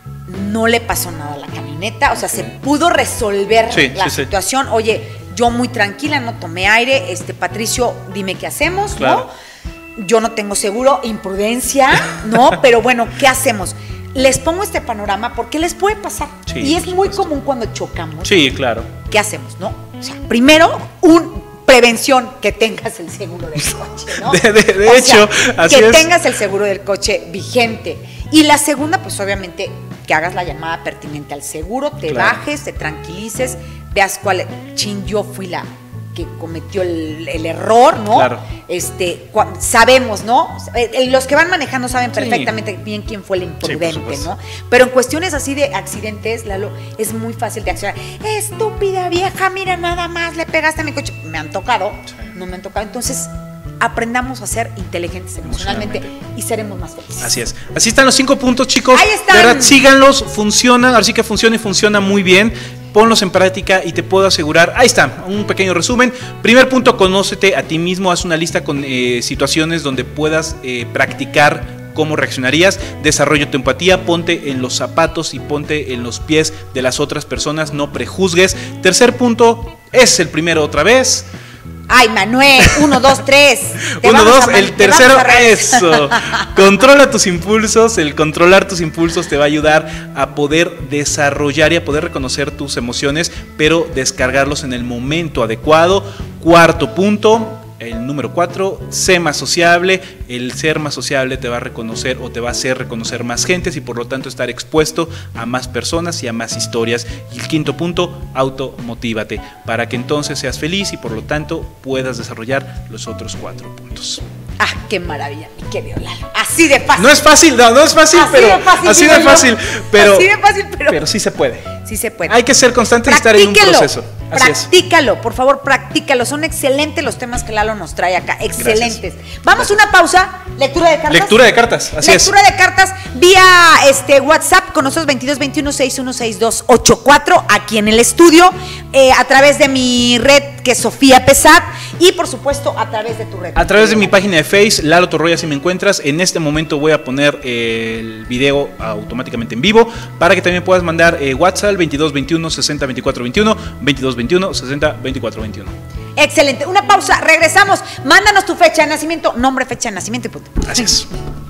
No le pasó nada a la camioneta, o sea, okay. se pudo resolver sí, la sí, situación. Sí. Oye, yo muy tranquila, no tomé aire. Este, Patricio, dime qué hacemos, claro. ¿no? Yo no tengo seguro, imprudencia, ¿no? Pero bueno, ¿qué hacemos? Les pongo este panorama porque les puede pasar. Sí, y es muy común cuando chocamos. Sí, claro. ¿Qué hacemos, no? O sea, primero, un prevención, que tengas el seguro del coche, ¿no? De, de, de hecho, sea, así que es. tengas el seguro del coche vigente. Y la segunda, pues obviamente, que hagas la llamada pertinente al seguro, te claro. bajes, te tranquilices, veas cuál, chin, yo fui la que cometió el, el error, ¿no? Claro. Este, cu- sabemos, ¿no? Los que van manejando saben perfectamente sí. bien quién fue el imprudente, sí, ¿no? Pero en cuestiones así de accidentes, Lalo, es muy fácil de accionar. Estúpida vieja, mira, nada más le pegaste a mi coche. Me han tocado, sí. no me han tocado. Entonces, aprendamos a ser inteligentes emocionalmente y seremos más felices. Así es. Así están los cinco puntos, chicos. Ahí están. De verdad, síganlos, funcionan, así que funciona y funciona muy bien. Ponlos en práctica y te puedo asegurar, ahí está, un pequeño resumen. Primer punto, conócete a ti mismo, haz una lista con eh, situaciones donde puedas eh, practicar cómo reaccionarías. Desarrolla tu empatía, ponte en los zapatos y ponte en los pies de las otras personas, no prejuzgues. Tercer punto, es el primero otra vez. Ay, Manuel, uno, dos, tres. Uno, dos, a, el tercero, eso. Controla tus impulsos. El controlar tus impulsos te va a ayudar a poder desarrollar y a poder reconocer tus emociones, pero descargarlos en el momento adecuado. Cuarto punto, el número cuatro, sé más sociable. El ser más sociable te va a reconocer o te va a hacer reconocer más gentes y por lo tanto estar expuesto a más personas y a más historias. Y el quinto punto, automotívate para que entonces seas feliz y por lo tanto puedas desarrollar los otros cuatro puntos. Ah, qué maravilla, mi querido Lalo. Así de fácil. No es fácil, no, no es fácil, así pero de fácil, así de fácil, pero así de fácil, pero pero sí se puede. Sí se puede. Hay que ser constante y estar en un proceso. Así practícalo, es. Por favor, practícalo. Son excelentes los temas que Lalo nos trae acá. Excelentes. Gracias. Vamos a una pausa. Lectura de cartas. Lectura de cartas, así Lectura es. Lectura de cartas vía este WhatsApp con nosotros veintidós veintiuno sesenta y uno sesenta y dos ochenta y cuatro aquí en el estudio, eh, a través de mi red que es Sofía Pesat y por supuesto a través de tu red. A través de mi página de Facebook, Lalo Torroya, si me encuentras. En este momento voy a poner eh, el video automáticamente en vivo para que también puedas mandar eh, WhatsApp veintidós veintiuno sesenta veinticuatro veintiuno, veintidós veintiuno sesenta veinticuatro veintiuno. Excelente, una pausa, regresamos. Mándanos tu fecha de nacimiento, nombre, fecha de nacimiento y punto. Gracias.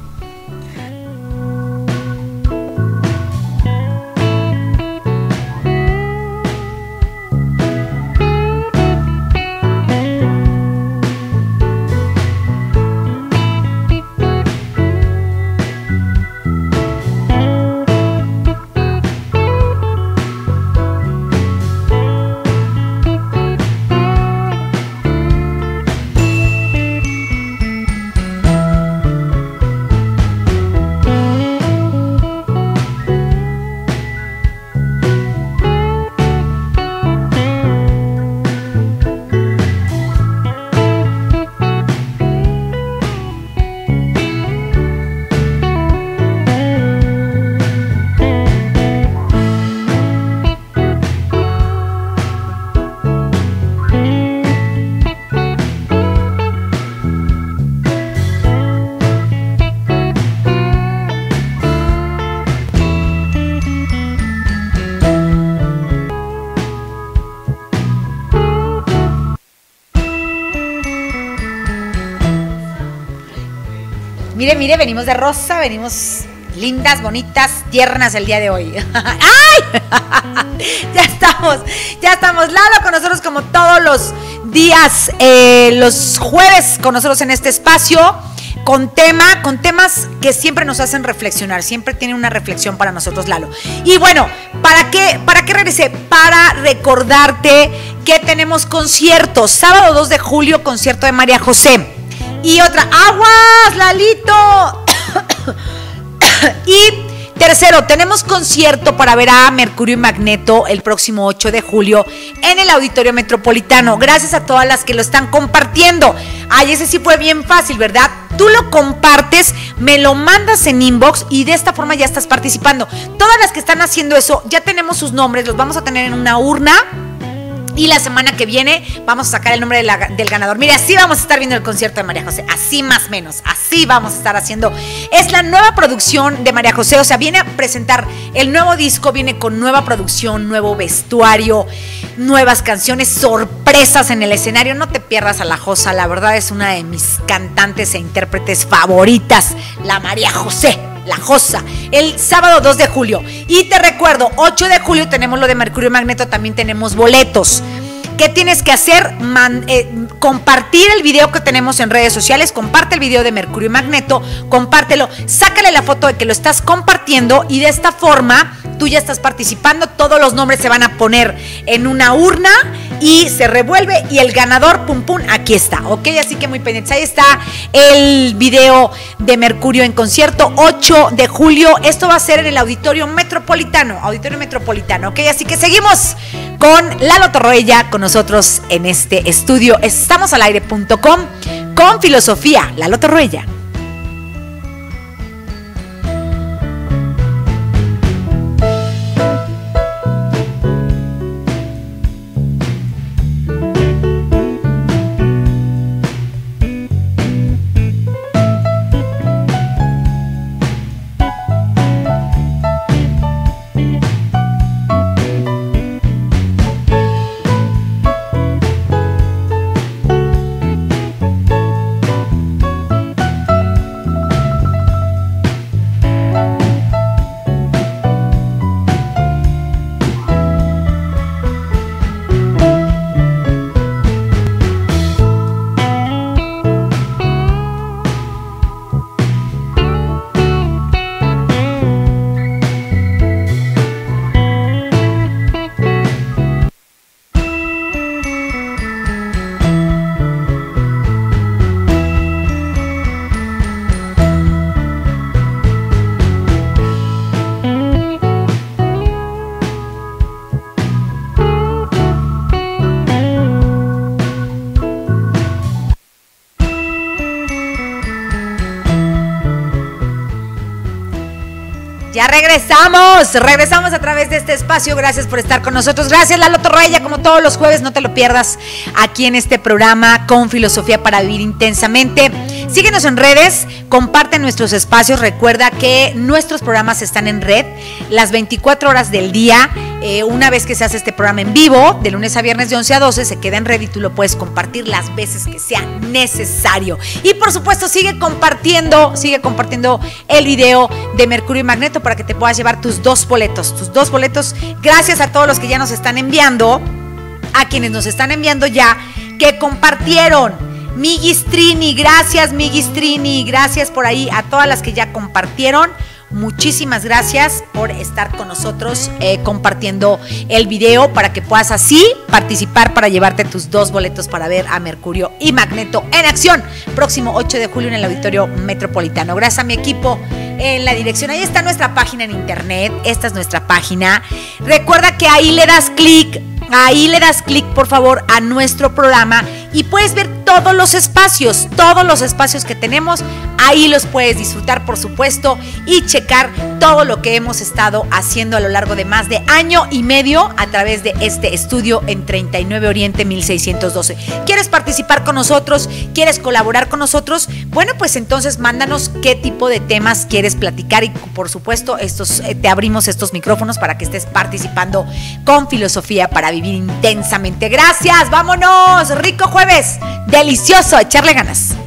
Mire, mire, venimos de rosa, venimos lindas, bonitas, tiernas el día de hoy. ¡Ay! Ya estamos, ya estamos. Lalo con nosotros como todos los días, eh, los jueves con nosotros en este espacio, con tema, con temas que siempre nos hacen reflexionar, siempre tienen una reflexión para nosotros, Lalo. Y bueno, ¿para qué, para qué regresé? Para recordarte que tenemos conciertos. Sábado dos de julio, concierto de María José. Y otra, ¡aguas, Lalito! Y Tercero, tenemos concierto para ver a Mercurio y Magneto el próximo ocho de julio en el Auditorio Metropolitano. Gracias a todas las que lo están compartiendo. Ay, ese sí fue bien fácil, ¿verdad? Tú lo compartes, me lo mandas en inbox y de esta forma ya estás participando. Todas las que están haciendo eso, ya tenemos sus nombres, los vamos a tener en una urna. Y la semana que viene vamos a sacar el nombre de la, del ganador. Mire, así vamos a estar viendo el concierto de María José. Así más o menos. Así vamos a estar haciendo. Es la nueva producción de María José. O sea, viene a presentar el nuevo disco. Viene con nueva producción, nuevo vestuario, nuevas canciones, sorpresas en el escenario. No te pierdas a la Josa. La verdad es una de mis cantantes e intérpretes favoritas. La María José. La Josa, el sábado dos de julio. Y te recuerdo, ocho de julio tenemos lo de Mercurio y Magneto, también tenemos boletos. ¿Qué tienes que hacer? Man, eh, compartir el video que tenemos en redes sociales, comparte el video de Mercurio y Magneto, compártelo, sácale la foto de que lo estás compartiendo y de esta forma tú ya estás participando, todos los nombres se van a poner en una urna y se revuelve y el ganador, pum pum, aquí está, ¿ok? Así que muy pendientes, ahí está el video de Mercurio en concierto, ocho de julio, esto va a ser en el Auditorio Metropolitano, Auditorio Metropolitano, ¿ok? Así que seguimos con Lalo Torroella con nosotros en este estudio, estamos al aire punto com con filosofía, Lalo Torroella. Ya regresamos, regresamos a través de este espacio, gracias por estar con nosotros, gracias Lalo Torroella, como todos los jueves, no te lo pierdas aquí en este programa con filosofía para vivir intensamente. Síguenos en redes, comparte nuestros espacios, recuerda que nuestros programas están en red las veinticuatro horas del día, eh, una vez que se hace este programa en vivo, de lunes a viernes de once a doce, se queda en red y tú lo puedes compartir las veces que sea necesario. Y por supuesto sigue compartiendo, sigue compartiendo el video de Mercurio y Magneto para que te puedas llevar tus dos boletos, tus dos boletos, gracias a todos los que ya nos están enviando, a quienes nos están enviando ya, que compartieron. Migistrini, gracias Migistrini, gracias por ahí a todas las que ya compartieron, muchísimas gracias por estar con nosotros eh, compartiendo el video para que puedas así participar para llevarte tus dos boletos para ver a Mercurio y Magneto en acción, próximo ocho de julio en el Auditorio Metropolitano. Gracias a mi equipo en la dirección, ahí está nuestra página en internet, esta es nuestra página, recuerda que ahí le das clic, ahí le das clic por favor a nuestro programa y puedes ver todos los espacios, todos los espacios que tenemos, ahí los puedes disfrutar por supuesto y checar todo lo que hemos estado haciendo a lo largo de más de año y medio a través de este estudio en treinta y nueve Oriente mil seiscientos doce. ¿Quieres participar con nosotros? ¿Quieres colaborar con nosotros? Bueno, pues entonces mándanos qué tipo de temas quieres platicar y por supuesto estos, eh, te abrimos estos micrófonos para que estés participando con filosofía para vivir intensamente. Gracias, vámonos, rico jueves, delicioso, echarle ganas.